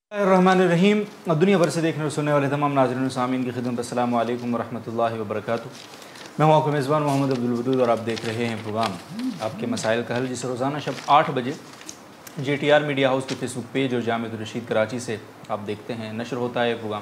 रहमानिर्रहीम। दुनिया भर से देखने और सुनने वाले तमाम नाज़रीन और सामीन की खिदमत अस्सलाम वालेकुम वरहमतुल्लाहि वबरकातुहू। मैं हूँ आपका मेज़बान मोहम्मद अब्दुल वदूद और आप देख रहे हैं प्रोग्राम आपके मसाइल का हल, जिसे रोज़ाना शब 8 बजे JTR मीडिया हाउस के फेसबुक पेज और जामिअतुर रशीद कराची से आप देखते हैं, नशर होता है प्रोग्राम।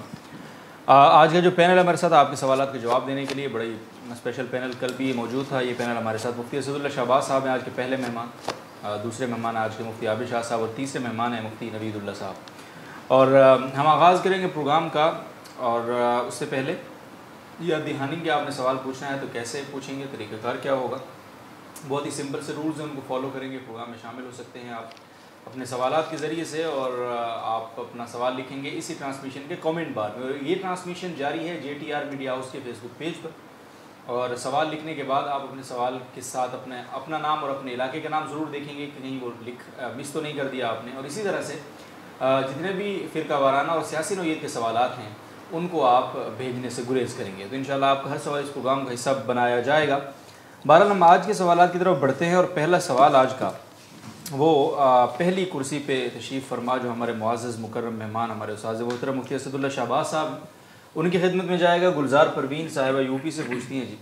आज का जो पैनल हमारे साथ आपके सवालात के जवाब देने के लिए बड़ा ही स्पेशल पैनल कल भी मौजूद था। ये पैनल हमारे साथ मुफ्ती असदुल्लाह शहबाज साहब हैं आज के पहले मेहमान, दूसरे मेहमान आज के मुफ्ती आबिद शाह साहब और तीसरे मेहमान हैं मुफ्ती नवीदुल्लाह साहब। और हम आगाज़ करेंगे प्रोग्राम का। और उससे पहले ये दहानी के आपने सवाल पूछना है तो कैसे पूछेंगे, तरीक़ाकार क्या होगा। बहुत ही सिंपल से रूल्स हैं, उनको फॉलो करेंगे प्रोग्राम में शामिल हो सकते हैं आप अपने सवालात के ज़रिए से। और आप अपना सवाल लिखेंगे इसी ट्रांसमिशन के कमेंट बार में। ये ट्रांसमिशन जारी है JTR मीडिया हाउस के फेसबुक पेज पर। और सवाल लिखने के बाद आप अपने सवाल के साथ अपना नाम और अपने इलाके का नाम ज़रूर देखेंगे कि कहीं वो मिस तो नहीं कर दिया आपने। और इसी तरह से जितने भी फ़िरका वाराना और सियासी नौइयत के सवालात हैं उनको आप भेजने से गुरेज़ करेंगे, तो इंशाल्लाह आपका हर सवाल इस प्रोग्राम का हिस्सा बनाया जाएगा। बहरहाल हम आज के सवालात की तरफ बढ़ते हैं। और पहला सवाल आज का वो पहली कुर्सी पे तशरीफ़ फरमा जो हमारे मुअज़्ज़ज़ मुकर्रम मेहमान हमारे उस्ताद मोहतरम मुफ्ती असदुल्लाह शहबाज साहब, उनकी खिदमत में जाएगा। गुलजार परवीन साहिबा यूपी से पूछती हैं जी,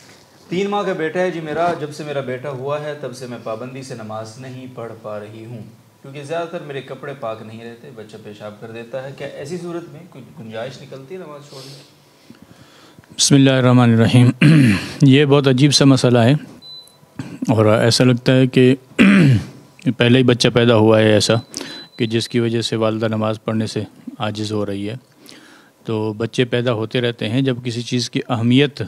3 माह का बेटा है जी मेरा, जब से मेरा बेटा हुआ है तब से मैं पाबंदी से नमाज नहीं पढ़ पा रही हूँ क्योंकि ज़्यादातर मेरे कपड़े पाक नहीं रहते, बच्चा पेशाब कर देता है। क्या ऐसी सूरत में कोई गुंजाइश निकलती है नमाज छोड़ने की? बिस्मिल्लाहिर्रहमानिर्रहीम। ये बहुत अजीब सा मसला है और ऐसा लगता है कि पहले ही बच्चा पैदा हुआ है ऐसा कि जिसकी वजह से वालिदा नमाज़ पढ़ने से आजिज़ हो रही है। तो बच्चे पैदा होते रहते हैं, जब किसी चीज़ की अहमियत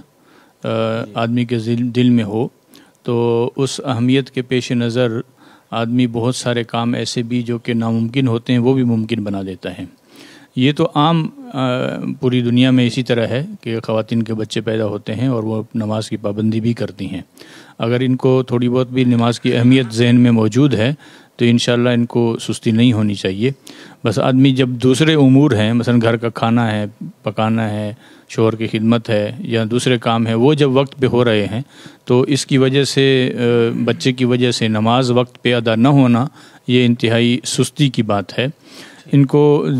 आदमी के दिल में हो तो उस अहमियत के पेश नज़र आदमी बहुत सारे काम ऐसे भी जो कि नामुमकिन होते हैं वो भी मुमकिन बना देता है। ये तो आम पूरी दुनिया में इसी तरह है कि ख़वातीन के बच्चे पैदा होते हैं और वो नमाज की पाबंदी भी करती हैं। अगर इनको थोड़ी बहुत भी नमाज की अहमियत ज़हन में मौजूद है तो इंशाअल्लाह इनको सुस्ती नहीं होनी चाहिए। बस आदमी जब दूसरे उमूर हैं, मसलन घर का खाना है, पकाना है, शोहर की खिदमत है या दूसरे काम है, वो जब वक्त पे हो रहे हैं तो इसकी वजह से बच्चे की वजह से नमाज वक्त पे अदा न होना ये इंतहाई सुस्ती की बात है। इनको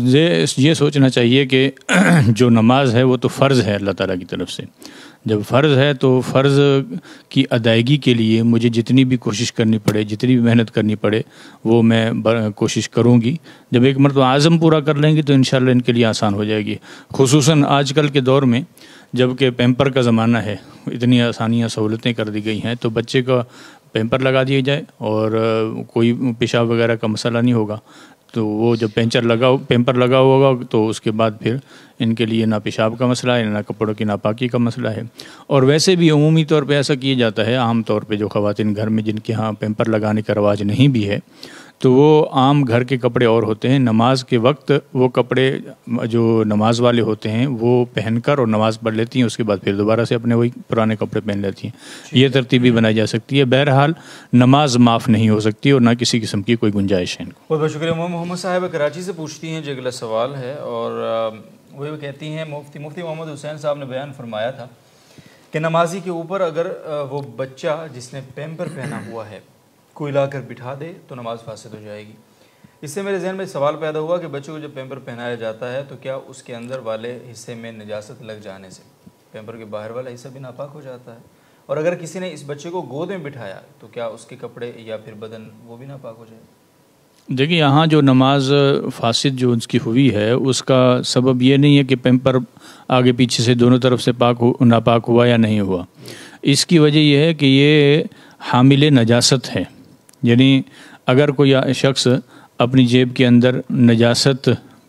ये सोचना चाहिए कि जो नमाज है वो तो फ़र्ज़ है अल्लाह ताला की तरफ से। जब फ़र्ज़ है तो फ़र्ज़ की अदायगी के लिए मुझे जितनी भी कोशिश करनी पड़े, जितनी भी मेहनत करनी पड़े वो मैं कोशिश करूँगी। जब एक मरतबा आज़म पूरा कर लेंगी तो इंशाअल्लाह इनके लिए आसान हो जाएगी। खुसूसन आजकल के दौर में जबकि पैम्पर का ज़माना है, इतनी आसानियाँ सहूलतें कर दी गई हैं, तो बच्चे का पैम्पर लगा दिया जाए और कोई पेशाब वगैरह का मसला नहीं होगा। तो वो जब पैम्पर लगा होगा तो उसके बाद फिर इनके लिए ना पेशाब का मसला है, ना कपड़ों की नापाकी का मसला है। और वैसे भी अमूमी तौर पे ऐसा किया जाता है, आम तौर पे जो ख़वातीन घर में जिनके यहाँ पैम्पर लगाने का रवाज नहीं भी है तो वो आम घर के कपड़े और होते हैं, नमाज के वक्त वो कपड़े जो नमाज वाले होते हैं वो पहनकर और नमाज़ पढ़ लेती हैं, उसके बाद फिर दोबारा से अपने वही पुराने कपड़े पहन लेती हैं। ये तरतीब भी बनाई जा सकती है। बहरहाल नमाज माफ़ नहीं हो सकती और ना किसी किस्म की कोई गुंजाइश है। बहुत बहुत शुक्रिया। मोहम्मद साहिब कराची से पूछती हैं जो अगला सवाल है और वो कहती हैं मुफ्ती मोहम्मद हुसैन साहब ने बयान फरमाया था कि नमाजी के ऊपर अगर वो बच्चा जिसने पैम्पर पहना हुआ है कोई लाकर बिठा दे तो नमाज फासिद हो जाएगी। इससे मेरे जहन में सवाल पैदा हुआ कि बच्चों को जब पैम्पर पहनाया जाता है तो क्या उसके अंदर वाले हिस्से में नजासत लग जाने से पैम्पर के बाहर वाला हिस्सा भी नापाक हो जाता है? और अगर किसी ने इस बच्चे को गोद में बिठाया तो क्या उसके कपड़े या फिर बदन वो भी नापाक हो जाए? देखिए, यहाँ जो नमाज फासिद जो उसकी हुई है उसका सबब ये नहीं है कि पैम्पर आगे पीछे से दोनों तरफ से नापाक हुआ या नहीं हुआ। इसकी वजह यह है कि ये हामिले नजासत है। यानी अगर कोई शख्स अपनी जेब के अंदर नजासत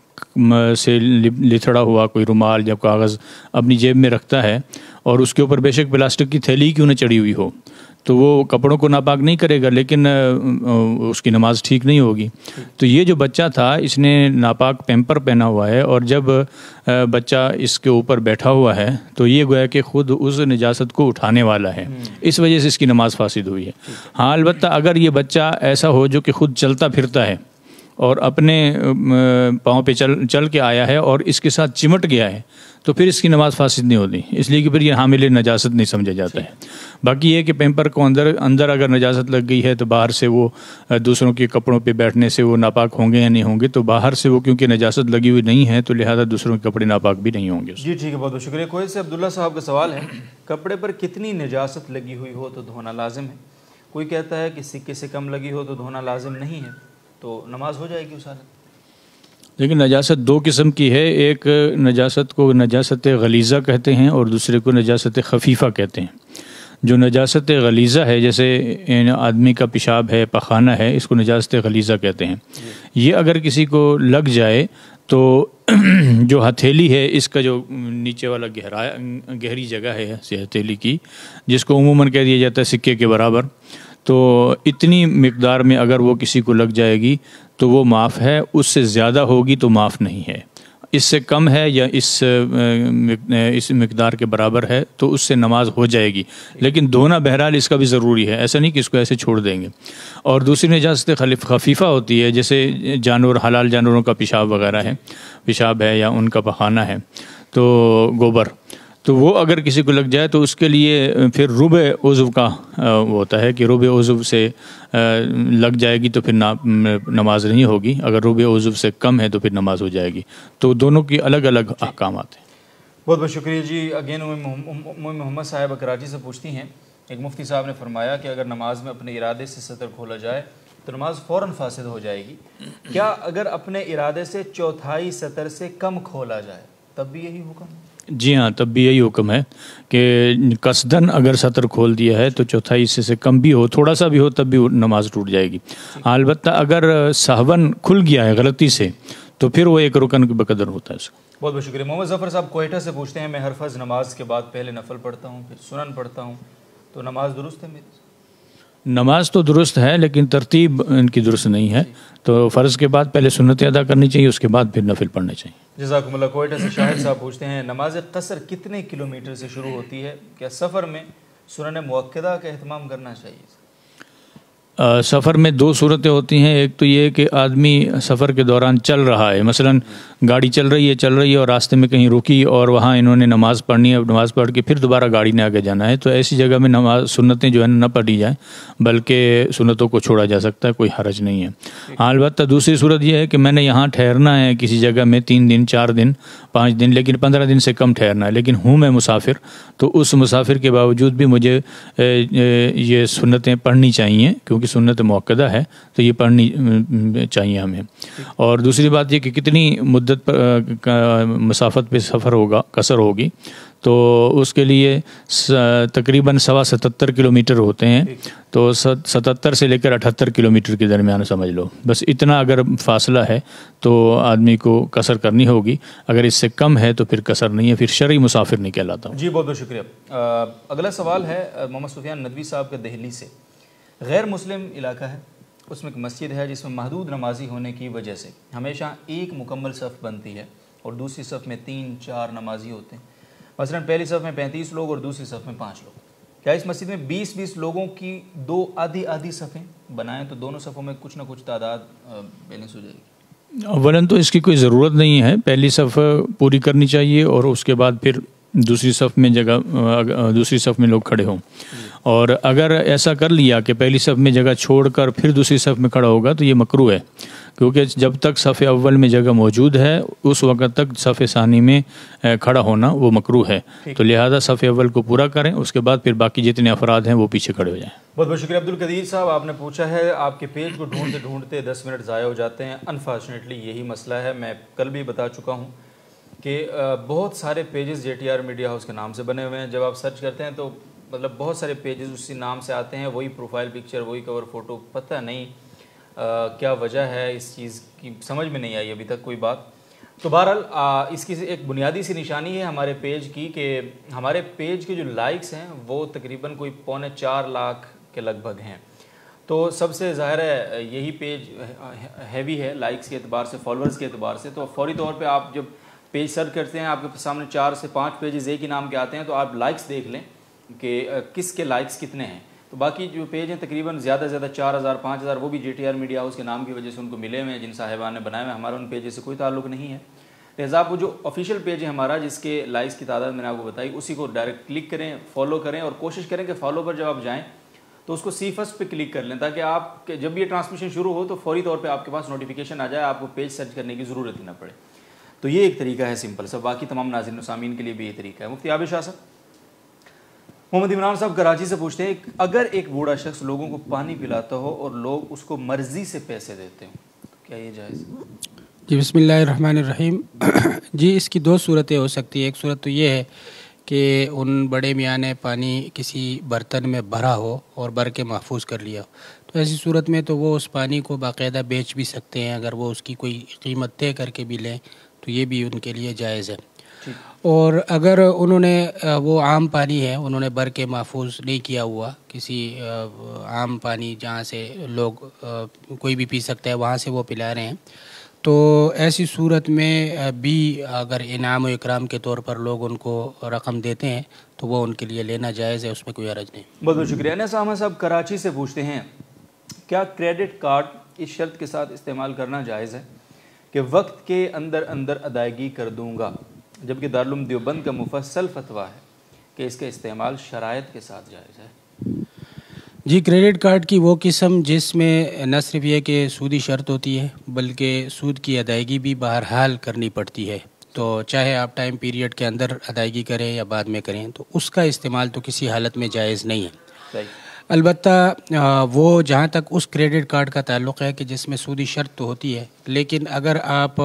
से लिथड़ा हुआ कोई रुमाल या कागज़ अपनी जेब में रखता है और उसके ऊपर बेशक प्लास्टिक की थैली क्यों न चढ़ी हुई हो तो वो कपड़ों को नापाक नहीं करेगा, लेकिन उसकी नमाज ठीक नहीं होगी। तो ये जो बच्चा था इसने नापाक पैम्पर पहना हुआ है और जब बच्चा इसके ऊपर बैठा हुआ है तो ये गोया कि ख़ुद उस निजासत को उठाने वाला है, इस वजह से इसकी नमाज फासिद हुई है। हाँ, अलबत्ता अगर ये बच्चा ऐसा हो जो कि ख़ुद चलता फिरता है اور اپنے پاؤں پہ چل کے آیا ہے اور اس کے ساتھ چمٹ گیا ہے تو پھر اس کی نماز فاسد نہیں ہوتی، اس لیے کہ پھر یہ حامل نجاست نہیں سمجھا جاتا ہے۔ باقی یہ کہ پیمپر کو اندر اگر نجاست لگ گئی ہے تو باہر سے وہ دوسروں کے کپڑوں پہ بیٹھنے سے وہ ناپاک ہوں گے یا نہیں ہوں گے، تو باہر سے وہ کیونکہ نجاست لگی ہوئی نہیں ہے تو لہذا دوسروں کے کپڑے ناپاک بھی نہیں ہوں گے۔ جی ٹھیک ہے، بہت بہت شکریہ۔ کوئی سے عبداللہ صاحب کا سوال ہے، کپڑے پر کتنی نجاست لگی ہوئی ہو تو دھونا لازم ہے؟ کوئی کہتا ہے کہ سکے سے کم لگی ہو تو دھونا لازم نہیں ہے، تو نماز ہو جائے گی اس حالت؟ لیکن نجاست دو قسم کی ہے، ایک نجاست کو نجاست غلیظہ کہتے ہیں اور دوسرے کو نجاست خفیفہ کہتے ہیں۔ جو نجاست غلیظہ ہے، جیسے آدمی کا پیشاب ہے، پخانہ ہے، اس کو نجاست غلیظہ کہتے ہیں۔ یہ اگر کسی کو لگ جائے تو جو ہتھیلی ہے، اس کا جو نیچے والا گہری جگہ ہے ہتھیلی کی، جس کو عموماً کہہ دیا جاتا ہے سکے کے برابر، تو اتنی مقدار میں اگر وہ کسی کو لگ جائے گی تو وہ معاف ہے، اس سے زیادہ ہوگی تو معاف نہیں ہے۔ اس سے کم ہے یا اس مقدار کے برابر ہے تو اس سے نماز ہو جائے گی، لیکن دھونا بہرحال اس کا بھی ضروری ہے، ایسا نہیں کہ اس کو ایسے چھوڑ دیں گے۔ اور دوسری نجاست خفیفہ ہوتی ہے، جیسے جانور، حلال جانوروں کا پیشاب ہے یا ان کا پخانہ ہے، تو گوبر، تو وہ اگر کسی کو لگ جائے تو اس کے لیے پھر ربع عضو کا ہوتا ہے کہ ربع عضو سے لگ جائے گی تو پھر نماز نہیں ہوگی، اگر ربع عضو سے کم ہے تو پھر نماز ہو جائے گی۔ تو دونوں کی الگ الگ احکامات ہیں۔ بہت بہت شکریہ جی۔ اگین محمد صاحب کراچی سے پوچھتی ہیں، ایک مفتی صاحب نے فرمایا کہ اگر نماز میں اپنے ارادے سے سطر کھولا جائے تو نماز فوراً فاسد ہو جائے گی، کیا اگر اپنے ارادے سے چوتھائی سطر سے کم کھولا جائے تب بھی یہی حکم ہے؟ جی ہاں، تب بھی یہی حکم ہے کہ قصداً اگر سطر کھول دیا ہے تو چوتھائی حصے سے کم بھی ہو، تھوڑا سا بھی ہو، تب بھی نماز ٹوٹ جائے گی۔ البتہ اگر سہون کھل گیا ہے غلطی سے تو پھر وہ ایک رکن کے بقدر ہوتا ہے اس کا۔ بہت بہت شکریہ۔ محمد ظفر صاحب کوئٹہ سے پوچھتے ہیں، میں ہر فرض نماز کے بعد پہلے نفل پڑھتا ہوں، پھر سنن پڑھتا ہوں، تو نماز درست ہے میری؟ نماز تو درست ہے لیکن ترتیب ان کی درست نہیں ہے، تو فرض کے بعد پہلے سنتیں ادا کرنی چاہیے، اس کے بعد پھر نفل پڑھنے چاہیے۔ جزاکم اللہ۔ کوئٹہ سے شاہد صاحب پوچھتے ہیں، نماز قصر کتنے کلومیٹر سے شروع ہوتی ہے؟ کیا سفر میں سنن مؤکدہ کا اہتمام کرنا چاہیے؟ سفر میں دو صورتیں ہوتی ہیں، ایک تو یہ کہ آدمی سفر کے دوران چل رہا ہے، مثلا گاڑی چل رہی ہے اور راستے میں کہیں رکی اور وہاں انہوں نے نماز پڑھنی ہے، نماز پڑھ کے پھر دوبارہ گاڑی نے آگے جانا ہے، تو ایسی جگہ میں نماز سنتیں جو ہے نہ پڑھی جائیں، بلکہ سنتوں کو چھوڑا جا سکتا ہے، کوئی حرج نہیں ہے۔ البتہ دوسری صورت یہ ہے کہ میں نے یہاں ٹھہرنا ہے کسی جگہ میں 3 دن 4 دن 5 دن، لیکن 15 دن سے کم ٹھہرنا ہے، لیکن ہوں میں مسافر، تو اس مسافر کے باوجود بھی مجھے یہ سنتیں پڑھنی چاہیے، کیونکہ سنت مؤکدہ ہے تو یہ پڑھنی چاہیے ہمیں۔ اور دوسری بات یہ کہ کتنی مدت مسافت پہ سفر ہوگا، قصر ہوگی، تو اس کے لیے تقریباً 77 کلومیٹر ہوتے ہیں، تو 77 سے لے کر 78 کلومیٹر کے درمیان سمجھ لو، بس اتنا اگر فاصلہ ہے تو آدمی کو قصر کرنی ہوگی، اگر اس سے کم ہے تو پھر قصر نہیں ہے، پھر شرعی مسافر نہیں کہلاتا ہوں۔ جی بہت بہت شکریہ۔ اگلا سوال ہے محمد سفیان ندوی صاحب کا دہلی سے۔ غیر مسلم علاقہ ہے، اس میں ایک مسجد ہے جس میں محدود نمازی ہونے کی وجہ سے ہمیشہ ایک مکمل صف بنتی ہے اور دوسری صف میں 3-4 نمازی ہوتے ہیں، مثلا پہلی صف میں 35 لوگ اور دوسری صف میں 5 لوگ۔ کیا اس مسجد میں 20-20 لوگوں کی 2 آدھی صفیں بنائیں تو دونوں صفوں میں کچھ نہ کچھ تعداد بیلنس ہو جائے گی؟ اولاً تو اس کی کوئی ضرورت نہیں ہے، پہلی صف پوری کرنی چاہیے اور اس کے بعد پھر دوسری صف میں لوگ کھڑے ہوں، اور اگر ایسا کر لیا کہ پہلی صف میں جگہ چھوڑ کر پھر دوسری صف میں کھڑا ہوگا تو یہ مکروہ ہے، کیونکہ جب تک صف اول میں جگہ موجود ہے اس وقت تک صف ثانی میں کھڑا ہونا وہ مکروہ ہے، تو لہذا صف اول کو پورا کریں، اس کے بعد پھر باقی جتنے افراد ہیں وہ پیچھے کھڑے ہو جائیں۔ بہت بہت شکریہ۔ عبدالقدیر صاحب، آپ نے پوچھا ہے آپ کے پیج کو ڈھونڈتے ڈھونڈتے 10 منٹ ضائع ہو جاتے ہیں، انفارچونیٹلی یہی مسئلہ ہے، میں کل بھی بتا چکا ہوں کہ بہت سارے پیجز JTR میڈیا ہاؤس کے نام سے بنے ہوئے ہیں، جب آپ سرچ کرتے ہیں تو مطلب بہت سارے پیجز اسی نام سے آتے ہیں، وہی پروفائل پکچر، وہی کور فوٹو، پتہ نہیں کیا وجہ ہے اس چیز کی، سمجھ میں نہیں آئی ابھی تک کوئی بات۔ تو بہرحال اس کی ایک بنیادی سی نشانی ہے ہمارے پیج کی کہ ہمارے پیج کے جو لائکس ہیں وہ تقریباً کوئی 4.25 لاکھ کے لگ بھگ ہیں، تو سب سے ظاہر ہے یہی پیج ہیوی ہے لائکس کے اعتبار سے، فالوورز کے اعتبار سے، تو فوری طور پہ آپ جب پیج سرچ کرتے ہیں آپ کے سامنے 4 سے 5 پیجز ایک ہی نام کے آتے ہیں، تو آپ لائکس دیکھ لیں کہ کس کے لائکس کتنے ہیں، تو باقی جو پیج ہیں تقریباً زیادہ سے زیادہ 4000 5000 وہ بھی JTR میڈیا ہاؤس کے نام کی وجہ سے ان کو ملے ہوئے ہیں، جن صاحبان نے بنائے ہوئے. ہمارا ان پیجز سے کوئی تعلق نہیں ہے. لہٰذا وہ جو آفیشیل پیج ہے ہمارا جس کے لائکس کی تعداد میں نے آپ کو بتائی، اسی کو ڈائریکٹ کلک کریں، فالو کریں، اور کوشش کریں کہ فالو پر جب آپ جائیں تو اس کو سی فرسٹ پہ کلک کر لیں، تاکہ آپ جب یہ ٹرانسمیشن شروع ہو تو فوری طور پہ آپ کے پاس نوٹیفیکیشن آ جائے، آپ کو پیج سرچ کرنے کی ضرورت ہی نہ پڑے. تو یہ ایک طریقہ ہے سمپل سا. باقی تمام ناظرین و سامعین کے لیے بھی یہ طریقہ ہے. مفتی عابد شاہ صاحب، محمد عمران صاحب کراچی سے پوچھتے ہیں، اگر ایک بوڑھا شخص لوگوں کو پانی پلاتا ہو اور لوگ اس کو مرضی سے پیسے دیتے ہوں، کیا یہ جائز ہے؟ جی بسم اللہ الرحمن الرحیم. جی اس کی دو صورتیں ہو سکتی ہیں. ایک صورت تو یہ ہے کہ ان بڑے میاں نے پانی کسی برتن میں بھرا ہو اور بھر کے محفوظ کر لیا ہو، تو ایسی صورت میں تو وہ اس پانی کو باقاعدہ بیچ بھی سکتے ہیں. اگر وہ اس کی کوئی قیمت طے کر کے بھی لیں تو یہ بھی ان کے لیے جائز ہے. اور اگر انہوں نے وہ عام پانی ہے انہوں نے بھر کے محفوظ نہیں کیا ہوا، کسی عام پانی جہاں سے لوگ کوئی بھی پی سکتا ہے وہاں سے وہ پلا رہے ہیں، تو ایسی صورت میں بھی اگر انعام و اکرام کے طور پر لوگ ان کو رقم دیتے ہیں تو وہ ان کے لیے لینا جائز ہے، اس میں کوئی حرج نہیں. بہت بہت شکریہ. انس احمد صاحب کراچی سے پوچھتے ہیں، کیا کریڈٹ کارڈ اس شرط کے ساتھ استعمال کرنا جائز ہے کہ وقت کے اندر اندر ادائیگی کر دوں گا، جبکہ دارالعلوم دیوبند کا مفصل فتویٰ ہے کہ اس کا استعمال شرائط کے ساتھ جائز ہے؟ جی کریڈٹ کارڈ کی وہ قسم جس میں نہ صرف یہ کہ سودی شرط ہوتی ہے بلکہ سود کی ادائیگی بھی بہرحال کرنی پڑتی ہے، تو چاہے آپ ٹائم پیریڈ کے اندر ادائیگی کریں یا بعد میں کریں تو اس کا استعمال تو کسی حالت میں جائز نہیں ہے. صحیح. البتہ وہ جہاں تک اس کریڈٹ کارڈ کا تعلق ہے کہ جس میں سودی شرط تو ہوتی ہے، لیکن اگر آپ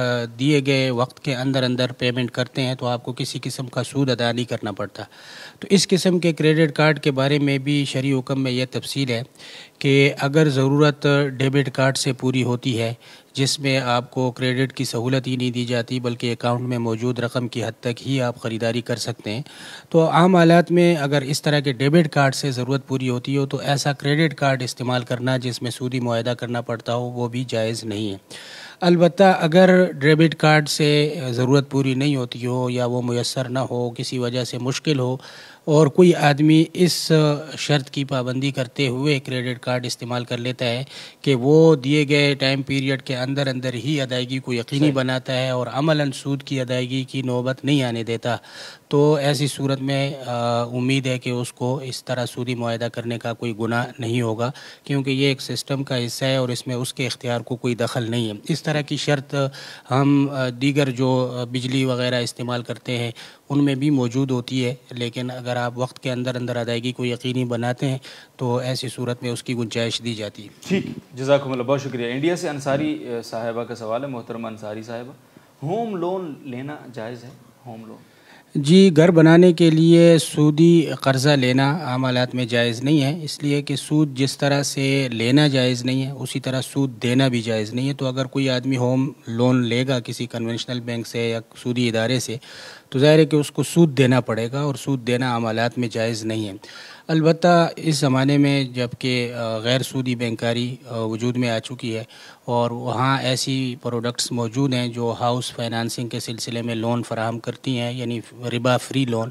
دیے گئے وقت کے اندر اندر پیمنٹ کرتے ہیں تو آپ کو کسی قسم کا سود ادا نہیں کرنا پڑتا. تو اس قسم کے کریڈٹ کارڈ کے بارے میں بھی شرعی حکم میں یہ تفصیل ہے کہ اگر ضرورت ڈیبٹ کارڈ سے پوری ہوتی ہے جس میں آپ کو کریڈٹ کی سہولت ہی نہیں دی جاتی بلکہ اکاؤنٹ میں موجود رقم کی حد تک ہی آپ خریداری کر سکتے ہیں، تو عام حالات میں اگر اس طرح کے ڈیبٹ کارڈ سے ضرورت پوری ہوتی ہو تو ایسا کریڈٹ کارڈ استعمال کرنا جس میں سودی معاہدہ کرنا پڑتا ہو وہ بھی جائز نہیں ہے. البتہ اگر ڈیبٹ کارڈ سے ضرورت پوری نہیں ہوتی ہو یا وہ میسر نہ ہو، کسی وجہ سے مشکل ہو، اور کوئی آدمی اس شرط کی پابندی کرتے ہوئے کریڈٹ کارڈ استعمال کر لیتا ہے کہ وہ دیے گئے ٹائم پیریڈ کے اندر اندر ہی ادائیگی کو یقینی بناتا ہے اور عملاً سود کی ادائیگی کی نوبت نہیں آنے دیتا، تو ایسی صورت میں امید ہے کہ اس کو اس طرح سودی معاہدہ کرنے کا کوئی گناہ نہیں ہوگا، کیونکہ یہ ایک سسٹم کا حصہ ہے اور اس میں اس کے اختیار کو کوئی دخل نہیں ہے. اس طرح کی شرط ہم دیگر جو بجلی وغیرہ استعمال کرتے ہیں ان میں بھی موجود ہوتی ہے، لیکن اگر آپ وقت کے اندر اندر ادائیگی کو یقینی بناتے ہیں تو ایسی صورت میں اس کی گنجائش دی جاتی ہے. ٹھیک، جزاکم اللہ، بہت شکریہ. انڈیا سے انصاری صاحبہ کا سوال ہے. محترمہ انصاری صاحبہ، ہوم لون لینا جائز ہے؟ ہوم لون جی گھر بنانے کے لیے سودی قرضہ لینا عام حالات میں جائز نہیں ہے، اس لیے کہ سود جس طرح سے لینا جائز نہیں ہے اسی طرح سود دینا بھی جائز نہیں ہے. تو اگر کوئی آدمی ہوم لون لے گا کسی کنونشنل بینک سے یا سودی ادارے سے تو ظاہر ہے کہ اس کو سود دینا پڑے گا اور سود دینا عام حالات میں جائز نہیں ہے. البتہ اس زمانے میں جب کہ غیر سودی بینکاری وجود میں آ چکی ہے اور وہاں ایسی پروڈکٹس موجود ہیں جو ہاؤس فائنانسنگ کے سلسلے میں لون فراہم کرتی ہیں، یعنی ربا فری لون،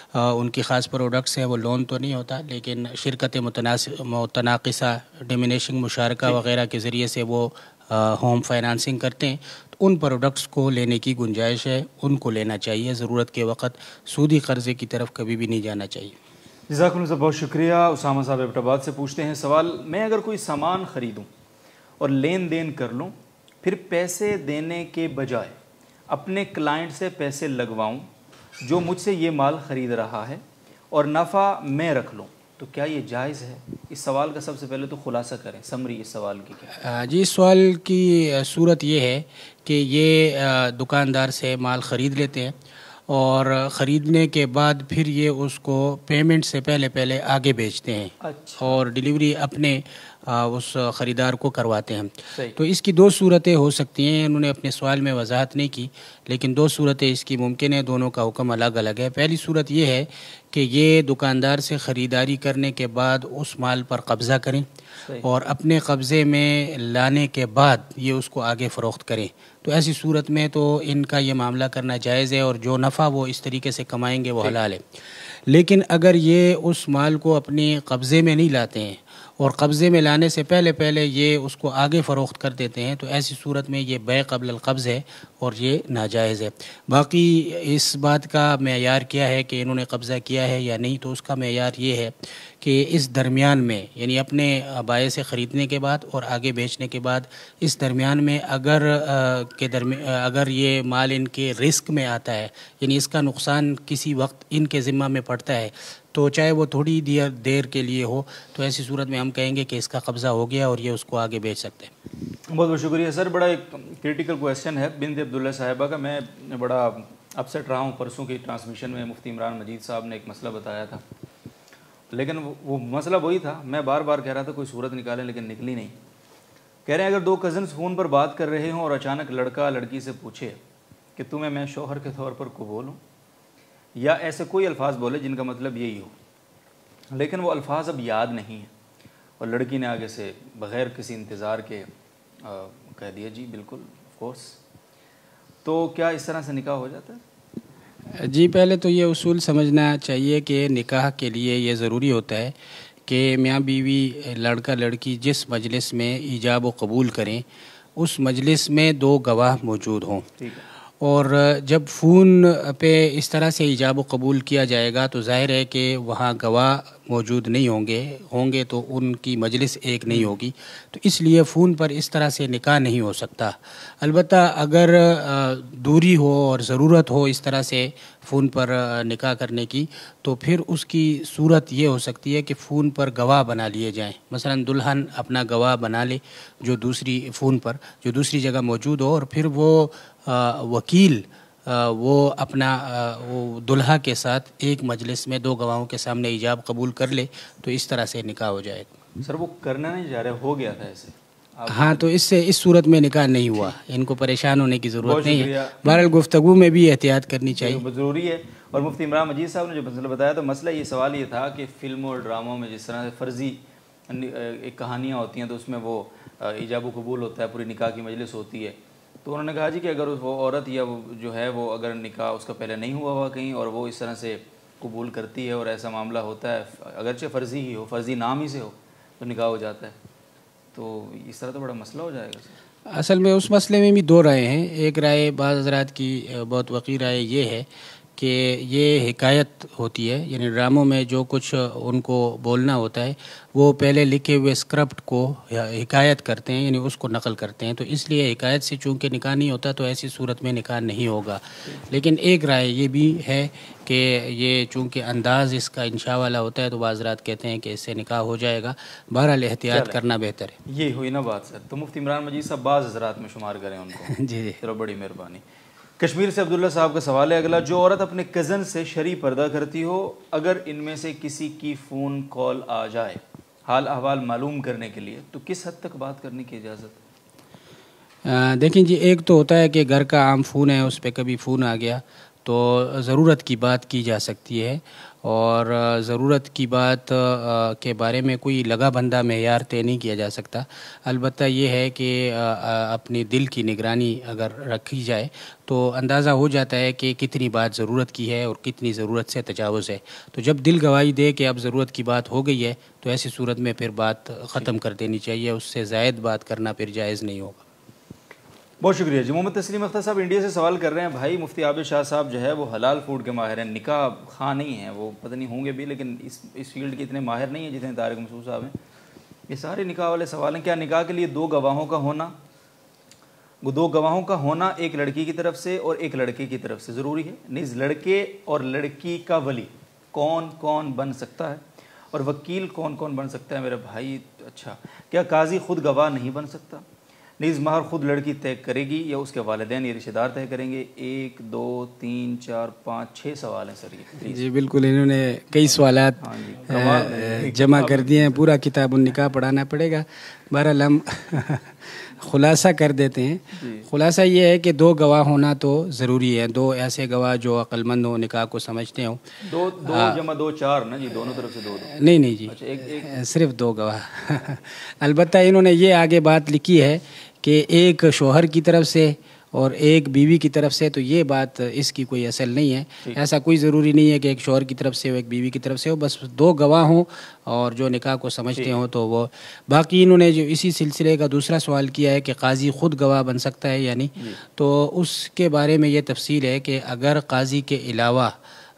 ان کی خاص پروڈکٹس ہیں. وہ لون تو نہیں ہوتا لیکن شرکت متناقصہ ڈیمینیشنگ مشارکہ وغیرہ کے ذریعے سے وہ ہوم فائنانسنگ کرتے ہیں، تو ان پروڈکٹس کو لینے کی گنجائش ہے، ان کو لینا چاہیے. ضرورت کے وقت سودی قرضے کی طرف کبھی بھی نہیں جانا چاہیے. جزاکم اللہ، بہت شکریہ. اسامہ صاحب ایبٹ آباد سے پوچھتے ہیں سوال، میں اگر کوئی سامان خریدوں اور لین دین کر لوں پھر پیسے دینے کے بجائے اپنے کلائنٹ سے پیسے لگواؤں جو مجھ سے یہ مال خرید رہا ہے اور نفع میں رکھ لوں، تو کیا یہ جائز ہے؟ اس سوال کا سب سے پہلے تو خلاصہ کریں، سمری اس سوال کی کیا؟ جی اس سوال کی صورت یہ ہے کہ یہ دکاندار سے مال خرید لیتے ہیں اور خریدنے کے بعد پھر یہ اس کو پیمنٹ سے پہلے آگے بیچتے ہیں. اچھا. اور ڈیلیوری اپنے اس خریدار کو کرواتے ہیں. صحیح. تو اس کی دو صورتیں ہو سکتی ہیں. انہوں نے اپنے سوال میں وضاحت نہیں کی لیکن دو صورتیں اس کی ممکن ہے، دونوں کا حکم الگ الگ ہے. پہلی صورت یہ ہے کہ یہ دکاندار سے خریداری کرنے کے بعد اس مال پر قبضہ کریں اور اپنے قبضے میں لانے کے بعد یہ اس کو آگے فروخت کریں. تو ایسی صورت میں تو ان کا یہ معاملہ کرنا جائز ہے اور جو نفع وہ اس طریقے سے کمائیں گے وہ حلال ہے. لیکن اگر یہ اس مال کو اپنے قبضے میں نہیں لاتے ہیں اور قبضے میں لانے سے پہلے یہ اس کو آگے فروخت کر دیتے ہیں تو ایسی صورت میں یہ بیع قبل القبض ہے اور یہ ناجائز ہے. باقی اس بات کا معیار کیا ہے کہ انہوں نے قبضہ کیا ہے یا نہیں، تو اس کا معیار یہ ہے کہ اس درمیان میں، یعنی اپنے بائع سے خریدنے کے بعد اور آگے بیچنے کے بعد، اس درمیان میں اگر یہ مال ان کے رزق میں آتا ہے، یعنی اس کا نقصان کسی وقت ان کے ذمہ میں پڑتا ہے، تو چاہے وہ تھوڑی دیر کے لیے ہو، تو ایسی صورت میں ہم کہیں گے کہ اس کا قبضہ ہو گیا اور یہ اس کو آگے بیچ سکتے ہیں. بہت بہت شکریہ سر. بڑا ایک کریٹیکل کویسچن ہے بنت عبداللہ صاحبہ کا. میں بڑا اپسیٹ رہا ہوں. پرسوں کی ٹرانسمیشن میں مفتی عمران مجید صاحب نے ایک مسئلہ بتایا تھا، لیکن وہ مسئلہ وہی تھا. میں بار بار کہہ رہا تھا کوئی صورت نکالیں، لیکن نکلی نہیں. کہہ رہے ہیں اگر دو کزنس فون پر بات کر رہے ہوں اور اچانک لڑکا لڑکی سے پوچھے کہ تمہیں میں شوہر کے طور پر قبول ہوں، یا ایسے کوئی الفاظ بولے جن کا مطلب یہی ہو، لیکن وہ الفاظ اب یاد نہیں ہیں، اور لڑکی نے آگے سے بغیر کسی انتظار کے کہہ دیا جی بالکل آف کورس، تو کیا اس طرح سے نکاح ہو جاتا ہے؟ جی پہلے تو یہ اصول سمجھنا چاہیے کہ نکاح کے لیے یہ ضروری ہوتا ہے کہ میاں بیوی لڑکا لڑکی جس مجلس میں ایجاب و قبول کریں اس مجلس میں دو گواہ موجود ہوں. ٹھیک ہے. اور جب فون پہ اس طرح سے ایجاب و قبول کیا جائے گا تو ظاہر ہے کہ وہاں گواہ موجود نہیں ہوں گے تو ان کی مجلس ایک نہیں ہوگی. تو اس لیے فون پر اس طرح سے نکاح نہیں ہو سکتا. البتہ اگر دوری ہو اور ضرورت ہو اس طرح سے فون پر نکاح کرنے کی، تو پھر اس کی صورت یہ ہو سکتی ہے کہ فون پر گواہ بنا لیے جائیں. مثلا دلہن اپنا گواہ بنا لے جو دوسری جگہ موجود ہو، اور پھر وہ وکیل وہ اپنا دلہا کے ساتھ ایک مجلس میں دو گواہوں کے سامنے ایجاب قبول کر لے، تو اس طرح سے نکاح ہو جائے گا. سر وہ کرنا نہیں جا رہا، ہو گیا تھا ایسے. ہاں تو اس صورت میں نکاح نہیں ہوا. ان کو پریشان ہونے کی ضرورت نہیں ہے. بہرحال گفتگو میں بھی احتیاط کرنی چاہیے، ضروری ہے. اور مفتی عمران مجید صاحب نے جو مسئلہ بتایا تو مسئلہ یہ سوال یہ تھا کہ فلموں اور ڈراموں میں جس طرح سے فرضی ایک کہانیاں ہوتی ہیں تو اس میں وہ ایجاب و قبول ہوتا ہے، پوری نکاح کی مجلس ہوتی ہے. تو انہوں نے کہا جی کہ اگر وہ عورت یا وہ جو ہے وہ اگر نکاح اس کا پہلے نہیں ہوا کہیں اور وہ اس طرح سے قبول کرتی ہے اور ایسا معاملہ ہوتا ہے، اگرچہ فرضی ہی ہو، فرضی نام ہی سے ہو، تو نکاح ہو جاتا ہے. تو اس طرح تو بڑا مسئلہ ہو جائے گا سر. اصل میں اس مسئلے میں بھی دو رائے ہیں. ایک رائے بعض حضرات کی بہت وقیر رائے یہ ہے کہ یہ حکایت ہوتی ہے، یعنی ڈراموں میں جو کچھ ان کو بولنا ہوتا ہے وہ پہلے لکھے ہوئے اسکرپٹ کو حکایت کرتے ہیں، یعنی اس کو نقل کرتے ہیں. تو اس لیے حکایت سے چونکہ نکاح نہیں ہوتا تو ایسی صورت میں نکاح نہیں ہوگا. لیکن ایک رائے یہ بھی ہے کہ یہ چونکہ انداز اس کا انشاء والا ہوتا ہے تو بعض حضرات کہتے ہیں کہ اس سے نکاح ہو جائے گا. بہرحال احتیاط کرنا بہتر ہے. یہ ہوئی نا بات سر. تو مفتی عمران مجید صاحب بعض حضرات میں شمار کریں ان کو. جی چلو بڑی مہربانی. کشمیر سے عبداللہ صاحب کا سوال ہے اگلا. جو عورت اپنے کزن سے شرعی پردہ کرتی ہو، اگر ان میں سے کسی کی فون کال آ جائے حال احوال معلوم کرنے کے لیے، تو کس حد تک بات کرنے کی اجازت؟ دیکھیں جی، ایک تو ہوتا ہے کہ گھر کا عام فون ہے، اس پہ کبھی فون آ گیا تو ضرورت کی بات کی جا سکتی ہے، اور ضرورت کی بات کے بارے میں کوئی لگا بندہ معیار طے نہیں کیا جا سکتا. البتہ یہ ہے کہ اپنی دل کی نگرانی اگر رکھی جائے تو اندازہ ہو جاتا ہے کہ کتنی بات ضرورت کی ہے اور کتنی ضرورت سے تجاوز ہے. تو جب دل گواہی دے کہ اب ضرورت کی بات ہو گئی ہے تو ایسی صورت میں پھر بات ختم کر دینی چاہیے. اس سے زائد بات کرنا پھر جائز نہیں ہوگا. بہت شکریہ جی. محمد تسلیم اختر صاحب انڈیا سے سوال کر رہے ہیں، بھائی مفتی عابد شاہ صاحب جو ہے وہ حلال فوڈ کے ماہر ہیں، نکاح خواہ نہیں ہیں، وہ پتہ نہیں ہوں گے بھی لیکن اس فیلڈ کے اتنے ماہر نہیں ہیں جتنے طارق مسعود صاحب ہیں. یہ سارے نکاح والے سوال ہیں. کیا نکاح کے لیے دو گواہوں کا ہونا ایک لڑکی کی طرف سے اور ایک لڑکے کی طرف سے ضروری ہے؟ نیز لڑکے اور لڑکی کا ولی کون کون بن سکتا ہے اور وکیل کون کون بن سکتا ہے میرے بھائی؟ اچھا، کیا قاضی خود گواہ نہیں بن سکتا؟ نیز مہر خود لڑکی طے کرے گی یا اس کے والدین یا رشتہ دار طے کریں گے؟ 1 2 3 4 5 6 سوال ہیں سر یہ. جی بالکل، انہوں نے کئی سوالات جمع کر دیے ہیں. پورا کتاب النکاح پڑھانا پڑے گا. بہرحال خلاصہ کر دیتے ہیں. خلاصہ یہ ہے کہ 2 گواہ ہونا تو ضروری ہے, 2 ایسے گواہ جو عقل مند ہوں, نکاح کو سمجھتے ہوں. 2 جمع 2 4 نا جی, دونوں طرف سے 2. نہیں جی, صرف 2 گواہ. البتہ انہوں نے یہ آگے بات لکھی ہے کہ ایک شوہر کی طرف سے اور ایک بیوی کی طرف سے, تو یہ بات اس کی کوئی اصل نہیں ہے. ایسا کوئی ضروری نہیں ہے کہ ایک شوہر کی طرف سے ہو ایک بیوی کی طرف سے ہو, بس 2 گواہ ہوں اور جو نکاح کو سمجھتے ہوں تو وہ. باقی انہوں نے جو اسی سلسلے کا دوسرا سوال کیا ہے کہ قاضی خود گواہ بن سکتا ہے یا نہیں, تو اس کے بارے میں یہ تفصیل ہے کہ اگر قاضی کے علاوہ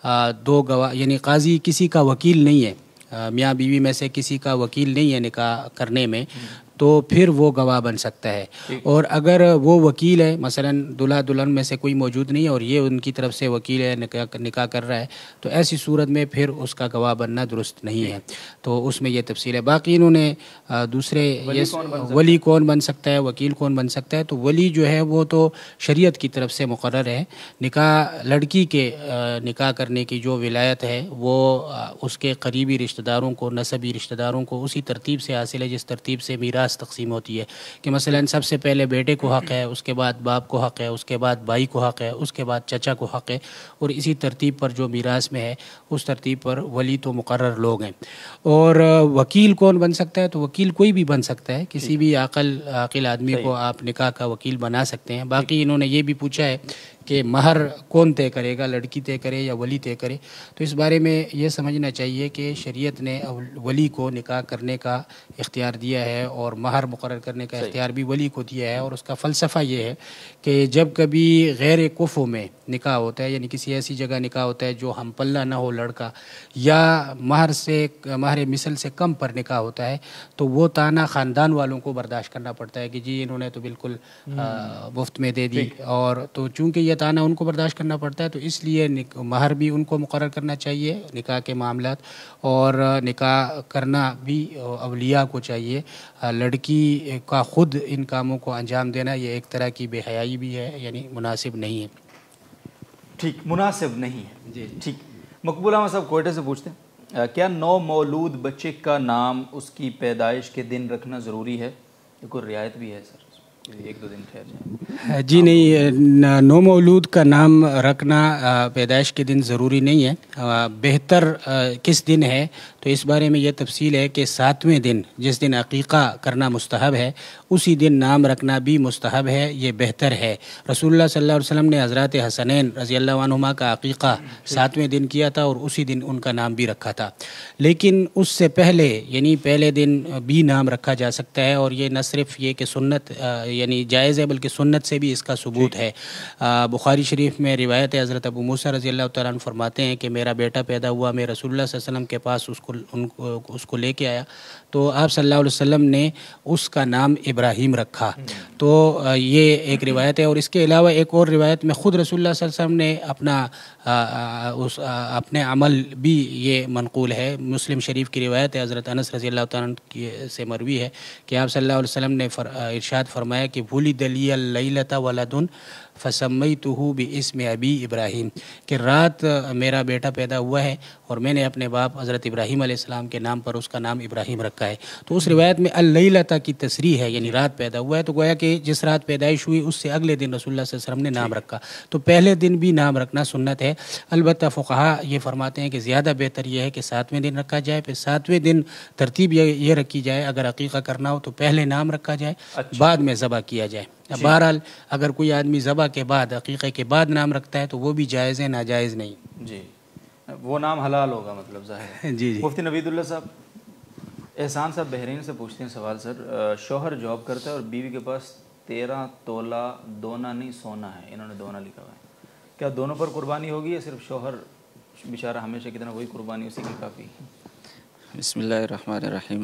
2 گواہ, یعنی قاضی کسی کا وکیل نہیں ہے, میاں بیوی میں سے کسی کا وکیل نہیں ہے نکاح کرنے میں, تو پھر وہ گواہ بن سکتا ہے. اور اگر وہ وکیل ہے, مثلا دلہا دلہن میں سے کوئی موجود نہیں ہے اور یہ ان کی طرف سے وکیل ہے, نکاح کر رہا ہے, تو ایسی صورت میں پھر اس کا گواہ بننا درست نہیں ہے. تو اس میں یہ تفصیل ہے. باقی انہوں نے دوسرے ولی کون بن سکتا ہے, وکیل کون بن سکتا ہے, تو ولی جو ہے وہ تو شریعت کی طرف سے مقرر ہے. نکاح لڑکی کے نکاح کرنے کی جو ولایت ہے وہ اس کے قریبی رشتہ داروں کو, نسبی رشتہ داروں کو اسی ترتیب سے حاصل ہے جس ترتیب سے میراث تقسیم ہوتی ہے. کہ مثلا سب سے پہلے بیٹے کو حق ہے, اس کے بعد باپ کو حق ہے, اس کے بعد بھائی کو حق ہے, اس کے بعد چچا کو حق ہے, اور اسی ترتیب پر جو میراث میں ہے اس ترتیب پر ولی تو مقرر لوگ ہیں. اور وکیل کون بن سکتا ہے, تو وکیل کوئی بھی بن سکتا ہے, کسی بھی عاقل آدمی کو آپ نکاح کا وکیل بنا سکتے ہیں. باقی انہوں نے یہ بھی پوچھا ہے کہ مہر کون طے کرے گا, لڑکی طے کرے یا ولی طے کرے. تو اس بارے میں یہ سمجھنا چاہیے کہ شریعت نے ولی کو نکاح کرنے کا اختیار دیا ہے اور مہر مقرر کرنے کا اختیار بھی ولی کو دیا ہے. اور اس کا فلسفہ یہ ہے کہ جب کبھی غیر کفو میں نکاح ہوتا ہے, یعنی کسی ایسی جگہ نکاح ہوتا ہے جو ہم پلہ نہ ہو لڑکا, یا مہر مثل سے کم پر نکاح ہوتا ہے, تو وہ تانا خاندان والوں کو برداشت کرنا پڑتا ہے کہ جی انہوں نے تو بالکل مفت میں دے دی. اور تو چونکہ یہ تانا ان کو برداشت کرنا پڑتا ہے, تو اس لیے مہر بھی ان کو مقرر کرنا چاہیے نکاح کے معاملات, اور نکاح کرنا بھی اولیاء کو چاہیے. لڑکی کا خود ان کاموں کو انجام دینا یہ ایک طرح کی بے حیائی بھی ہے, یعنی مناسب نہیں ہے. ٹھیک, مناسب نہیں ہے جی. ٹھیک, مقبول احمد صاحب کوئٹہ سے پوچھتے ہیں, کیا نو مولود بچے کا نام اس کی پیدائش کے دن رکھنا ضروری ہے؟ یہ کوئی رعایت بھی ہے سر, 1-2 دن ٹھہر جائیں؟ جی نہیں, نو مولود کا نام رکھنا پیدائش کے دن ضروری نہیں ہے. بہتر کس دن ہے, تو اس بارے میں یہ تفصیل ہے کہ 7ویں دن جس دن عقیقہ کرنا مستحب ہے اسی دن نام رکھنا بھی مستحب ہے, یہ بہتر ہے. رسول اللہ صلی اللہ علیہ وسلم نے حضرات حسنین رضی اللہ عنہما کا عقیقہ 7ویں دن کیا تھا اور اسی دن ان کا نام بھی رکھا تھا. لیکن اس سے پہلے یعنی پہلے دن بھی نام رکھا جا سکتا ہے, اور یہ نہ صرف یہ کہ سنت یعنی جائز ہے بلکہ سنت سے بھی اس کا ثبوت ہے. بخاری شریف میں روایت ہے, حضرت ابو موسیٰ رضی اللہ تعالیٰ عنہ فرماتے ہیں کہ میرا بیٹا پیدا ہوا, میں رسول اللہ صلی اللہ علیہ وسلم کے پاس اس کو لے کے آیا, تو آپ صلی اللہ علیہ وسلم نے اس کا نام ابراہیم رکھا. تو یہ ایک روایت ہے. اور اس کے علاوہ ایک اور روایت میں خود رسول اللہ صلی اللہ علیہ وسلم نے اپنے عمل بھی یہ منقول ہے. مسلم شریف کی روایت ہے, حضرت انس رضی اللہ تعالیٰ عنہ سے مروی ہے کہ آپ صلی اللہ علیہ وسلم نے ارشاد فرمایا کہ ولد لی اللیلۃ ولد فسمیتہ باسم ابی ابراہیم, کہ رات میرا بیٹا پیدا ہوا ہے اور میں نے اپنے باپ حضرت ابراہیم علیہ السلام کے نام پر اس کا نام ابراہیم رکھا ہے. تو اس روایت میں اللیلۃ کی تصریح ہے, یعنی رات پیدا ہوا ہے, تو گویا کہ جس رات پیدائش ہوئی اس سے اگلے دن رسول اللہ صلی اللہ علیہ وسلم نے نام رکھا. تو پہلے دن بھی نام رکھنا سنت ہے. البتہ فقہا یہ فرماتے ہیں کہ زیادہ بہتر یہ ہے کہ 7ویں دن رکھا جائے, پھر 7ویں دن ترتیب یہ رکھی جائے, اگر عقیقہ کرنا ہو تو پہلے نام رکھا جائے, بعد میں ذبح کیا جائے. بہرحال اگر کوئی آدمی ذبح کے بعد عقیقے کے بعد نام رکھتا ہے تو وہ بھی جائز ہے, ناجائز نہیں. جی, وہ نام حلال ہوگا مطلب ظاہر ہے. جی. مفتی نوید اللہ صاحب, احسان صاحب بحرین سے پوچھتے ہیں سوال. سر, شوہر جاب کرتا ہے اور بیوی کے پاس 13 تولہ دونا نہیں سونا ہے, انہوں نے دونا لکھا ہوا ہے, کیا دونوں پر قربانی ہوگی یا صرف شوہر بیچارہ ہمیشہ کی طرح وہی قربانی اسی کی کافی؟ بسم اللہ الرحمن الرحیم.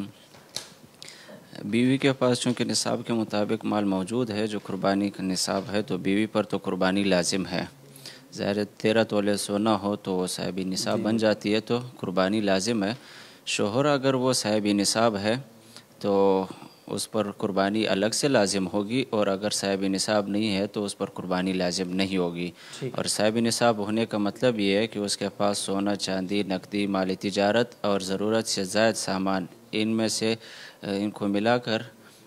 بیوی کے پاس چونکہ نصاب کے مطابق مال موجود ہے جو قربانی کا نصاب ہے, تو بیوی پر تو قربانی لازم ہے. ظاہر 13 تولے سونا ہو تو وہ صاحب نصاب بن جاتی ہے, تو قربانی لازم ہے. شوہر اگر وہ صاحب نصاب ہے تو اس پر قربانی الگ سے لازم ہوگی, اور اگر صاحب نصاب نہیں ہے تو اس پر قربانی لازم نہیں ہوگی. اور صاحب نصاب ہونے کا مطلب یہ ہے کہ اس کے پاس سونا, چاندی, نقدی, مال تجارت اور ضرورت سے زائد سامان, ان میں سے ان کو ملا کر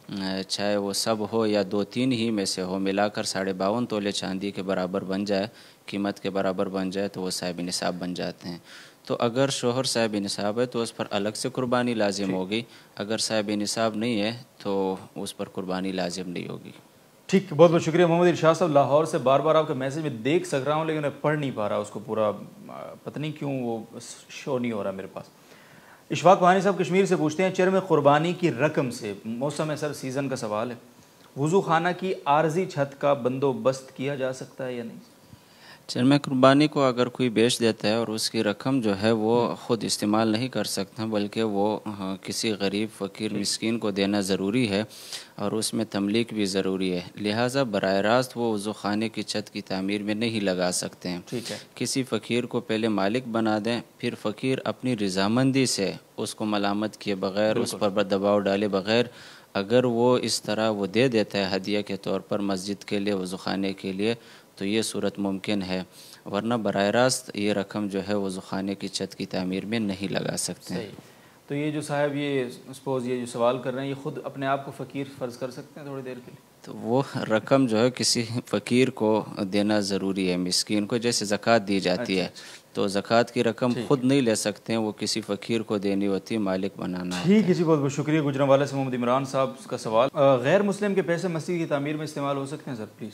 چاہے وہ سب ہو یا 2-3 ہی میں سے ہو، ملا کر 52.5 تولے چاندی کے برابر بن جائے، قیمت کے برابر بن جائے تو وہ صاحب نصاب بن جاتے ہیں۔ تو اگر شوہر صاحب نصاب ہے تو اس پر الگ سے قربانی لازم ہوگی، اگر صاحب نصاب نہیں ہے تو اس پر قربانی لازم نہیں ہوگی۔ ٹھیک، بہت بہت شکریہ محمد ارشاد صاحب لاہور سے۔ بار بار آپ کا میسج میں دیکھ سک رہا ہوں لیکن میں پڑھ نہیں پا رہا اس کو پورا، پتہ نہیں کیوں وہ شو نہیں ہو رہا میرے پاس۔ اشفاق پانی صاحب کشمیر سے پوچھتے ہیں، چرم قربانی کی رقم سے، موسم سر سیزن کا سوال ہے، وضو خانہ کی عارضی چھت کا بندوبست کیا جا سکتا ہے یا نہیں؟ چرم قربانی کو اگر کوئی بیچ دیتا ہے اور اس کی رقم جو ہے وہ خود استعمال نہیں کر سکتا بلکہ وہ کسی غریب فقیر مسکین کو دینا ضروری ہے اور اس میں تملیک بھی ضروری ہے، لہٰذا براہ راست وہ وضو خانے کی چھت کی تعمیر میں نہیں لگا سکتے ہیں۔ ٹھیک ہے، کسی فقیر کو پہلے مالک بنا دیں، پھر فقیر اپنی رضامندی سے اس کو ملامت کیے بغیر، اس پر دباؤ ڈالے بغیر اگر وہ اس طرح وہ دے دیتا ہے ہدیہ کے طور پر مسجد کے لیے، وضو خانے کے لیے، تو یہ صورت ممکن ہے، ورنہ براہ راست یہ رقم جو ہے وضو خانے کی چھت کی تعمیر میں نہیں لگا سکتے ہیں۔ صحیح۔ تو یہ جو صاحب یہ سپوز یہ جو سوال کر رہے ہیں، یہ خود اپنے آپ کو فقیر فرض کر سکتے ہیں تھوڑی دیر کے لیے؟ تو وہ رقم جو ہے کسی فقیر کو دینا ضروری ہے، مسکین کو، جیسے زکوٰۃ دی جاتی ہے تو زکوٰۃ کی رقم خود نہیں لے سکتے ہیں، وہ کسی فقیر کو دینی ہوتی ہے، مالک بنانا ہوتا ہے۔ ٹھیک ہے جی، بہت بہت شکریہ۔ گجرانوالہ سے محمد عمران صاحب کا سوال، غیر مسلم کے پیسے مسجد کی تعمیر میں استعمال ہو سکتے ہیں سر پلیز؟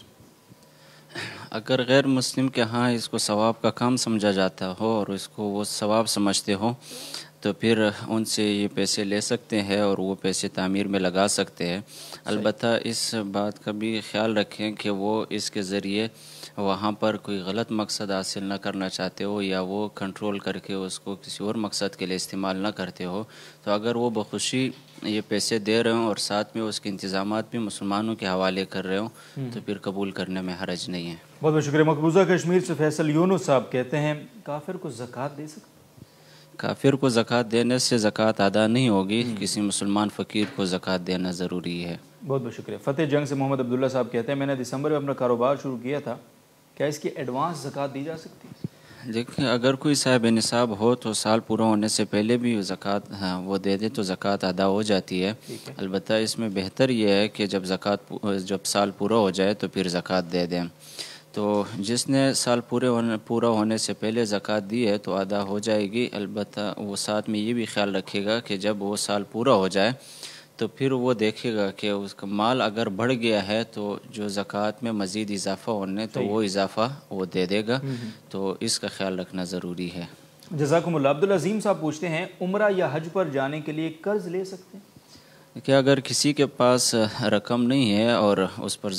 اگر غیر مسلم کے ہاں اس کو ثواب کا کام سمجھا جاتا ہو اور اس کو وہ ثواب سمجھتے ہوں تو پھر ان سے یہ پیسے لے سکتے ہیں اور وہ پیسے تعمیر میں لگا سکتے ہیں، البتہ اس بات کا بھی خیال رکھیں کہ وہ اس کے ذریعے وہاں پر کوئی غلط مقصد حاصل نہ کرنا چاہتے ہو یا وہ کنٹرول کر کے اس کو کسی اور مقصد کے لیے استعمال نہ کرتے ہو، تو اگر وہ بخوشی یہ پیسے دے رہے ہوں اور ساتھ میں اس کے انتظامات بھی مسلمانوں کے حوالے کر رہے ہوں تو پھر قبول کرنے میں حرج نہیں ہے۔ بہت بہت شکریہ۔ مقبوضہ کشمیر سے فیصل یونس صاحب کہتے ہیں، کافر کو زکوٰۃ دے سکتے؟ کافر کو زکوٰۃ دینے سے زکوٰۃ ادا نہیں ہوگی، کسی مسلمان فقیر کو زکوٰۃ دینا ضروری ہے۔ بہت بہت شکریہ۔ فتح جنگ سے محمد عبداللہ صاحب کہتے ہیں، میں نے دسمبر میں اپنا کاروبار شروع کیا تھا، کیا اس کی ایڈوانس زکوٰۃ دی جا سکتی ہے؟ دیکھیں، اگر کوئی صاحب نصاب ہو تو سال پورا ہونے سے پہلے بھی زکوٰۃ وہ دے دے تو زکوٰۃ ادا ہو جاتی ہے، البتہ اس میں بہتر یہ ہے کہ جب سال پورا ہو جائے تو پھر زکوٰۃ دے دیں۔ تو جس نے سال پورا ہونے سے پہلے زکوٰۃ دی ہے تو ادا ہو جائے گی، البتہ وہ ساتھ میں یہ بھی خیال رکھے گا کہ جب وہ سال پورا ہو جائے تو پھر وہ دیکھے گا کہ اس کا مال اگر بڑھ گیا ہے تو جو زکوٰۃ میں مزید اضافہ ہونے تو وہ اضافہ وہ دے دے گا، تو اس کا خیال رکھنا ضروری ہے۔ جزاکم اللہ۔ عبدالعظیم صاحب پوچھتے ہیں، عمرہ یا حج پر جانے کے لیے قرض لے سکتے ہیں؟ کہ اگر کسی کے پاس رقم نہیں ہے اور اس پر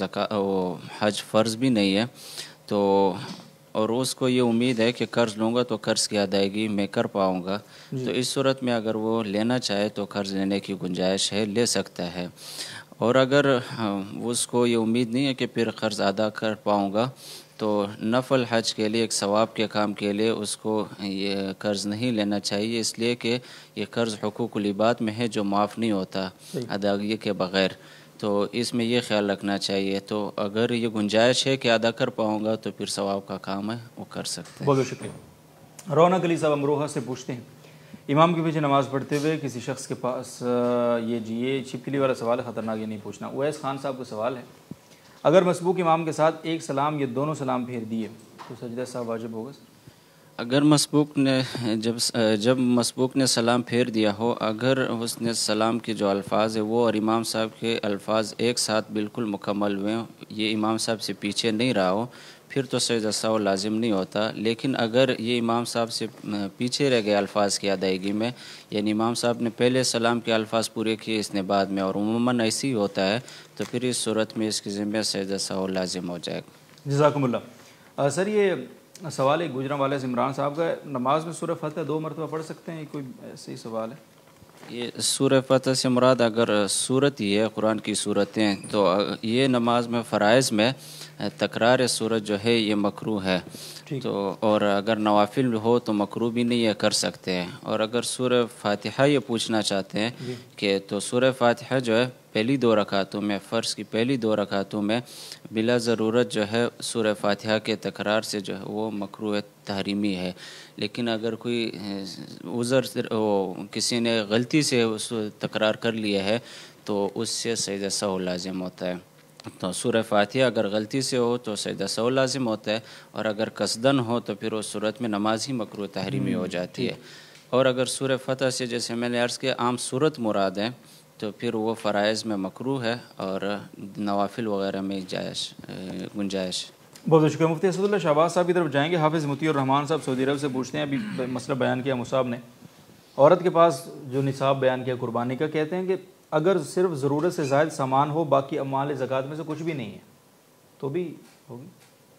حج فرض بھی نہیں ہے تو اور اس کو یہ امید ہے کہ قرض لوں گا تو قرض کی ادائیگی میں کر پاؤں گا، تو اس صورت میں اگر وہ لینا چاہے تو قرض لینے کی گنجائش ہے، لے سکتا ہے۔ اور اگر اس کو یہ امید نہیں ہے کہ پھر قرض ادا کر پاؤں گا تو نفل حج کے لیے، ایک ثواب کے کام کے لیے اس کو یہ قرض نہیں لینا چاہیے، اس لیے کہ یہ قرض حقوق العباد میں ہے جو معاف نہیں ہوتا ادائیگی کے بغیر، تو اس میں یہ خیال رکھنا چاہیے۔ تو اگر یہ گنجائش ہے کہ ادا کر پاؤں گا تو پھر ثواب کا کام ہے وہ کر سکتے ہیں۔ بہت بہت شکریہ۔ رونق علی صاحب امروہہ سے پوچھتے ہیں، امام کے پیچھے نماز پڑھتے ہوئے کسی شخص کے پاس یہ چھپکلی والا سوال ہے، خطرناک یہ نہیں پوچھنا۔ اویس خان صاحب کا سوال ہے، اگر مسبوق امام کے ساتھ ایک سلام یا دونوں سلام پھیر دیے تو سجدہ صاحب واجب ہوگا سر؟ اگر مسبوق نے جب مسبوق نے سلام پھیر دیا ہو، اگر اس نے سلام کے جو الفاظ ہیں وہ اور امام صاحب کے الفاظ ایک ساتھ بالکل مکمل ہوئے، یہ امام صاحب سے پیچھے نہیں رہا ہو، پھر تو سجدہ سہو لازم نہیں ہوتا۔ لیکن اگر یہ امام صاحب سے پیچھے رہ گئے الفاظ کی ادائیگی میں، یعنی امام صاحب نے پہلے سلام کے الفاظ پورے کیے، اس نے بعد میں، اور عموماً ایسے ہی ہوتا ہے، تو پھر اس صورت میں اس کی ذمہ سجدہ سہو لازم ہو جائے گا۔ جزاکم اللہ۔ سر یہ سوال ہے گجرانوالہ سے عمران صاحب کا، نماز میں سورہ فتح 2 مرتبہ پڑھ سکتے ہیں؟ یہ کوئی ایسا ہی سوال ہے؟ یہ سورہ فتح سے مراد اگر سورت ہی ہے قرآن کی سورتیں، تو یہ نماز میں فرائض میں تکرار سورت جو ہے یہ مکروہ ہے، تو اور اگر نوافل ہو تو مکروہ بھی نہیں ہے، کر سکتے ہیں۔ اور اگر سورہ فاتحہ یہ پوچھنا چاہتے ہیں کہ تو سورہ فاتحہ جو ہے پہلی 2 رکعتوں میں، فرض کی پہلی 2 رکعتوں میں بلا ضرورت جو ہے سورہ فاتحہ کے تکرار سے جو ہے وہ مکروہ تحریمی ہے۔ لیکن اگر کوئی عذر کسی نے غلطی سے اس تکرار کر لیا ہے تو اس سے سجدہ سہو لازم ہوتا ہے. تو سورہ فاتحہ اگر غلطی سے ہو تو سجدہ سہو لازم ہوتا ہے، اور اگر قصدن ہو تو پھر اس صورت میں نماز ہی مکروہ تحریمی ہو جاتی ہے. اور اگر سورہ فتح سے جیسے میں نے عرض کیا عام صورت مراد ہے تو پھر وہ فرائض میں مکروہ ہے اور نوافل وغیرہ میں گنجائش. بہت بہت شکریہ. مفتی اسد اللہ شہباز صاحب کی طرف جائیں گے. حافظ مطیع الرحمان صاحب سعودی عرب سے پوچھتے ہیں، ابھی مسئلہ بیان کیا مصعب نے، عورت کے پاس جو نصاب بیان کیا قربانی کا، کہتے ہیں کہ اگر صرف ضرورت سے زائد سامان ہو، باقی اموال زکوٰۃ میں سے کچھ بھی نہیں ہے تو بھی ہوگی؟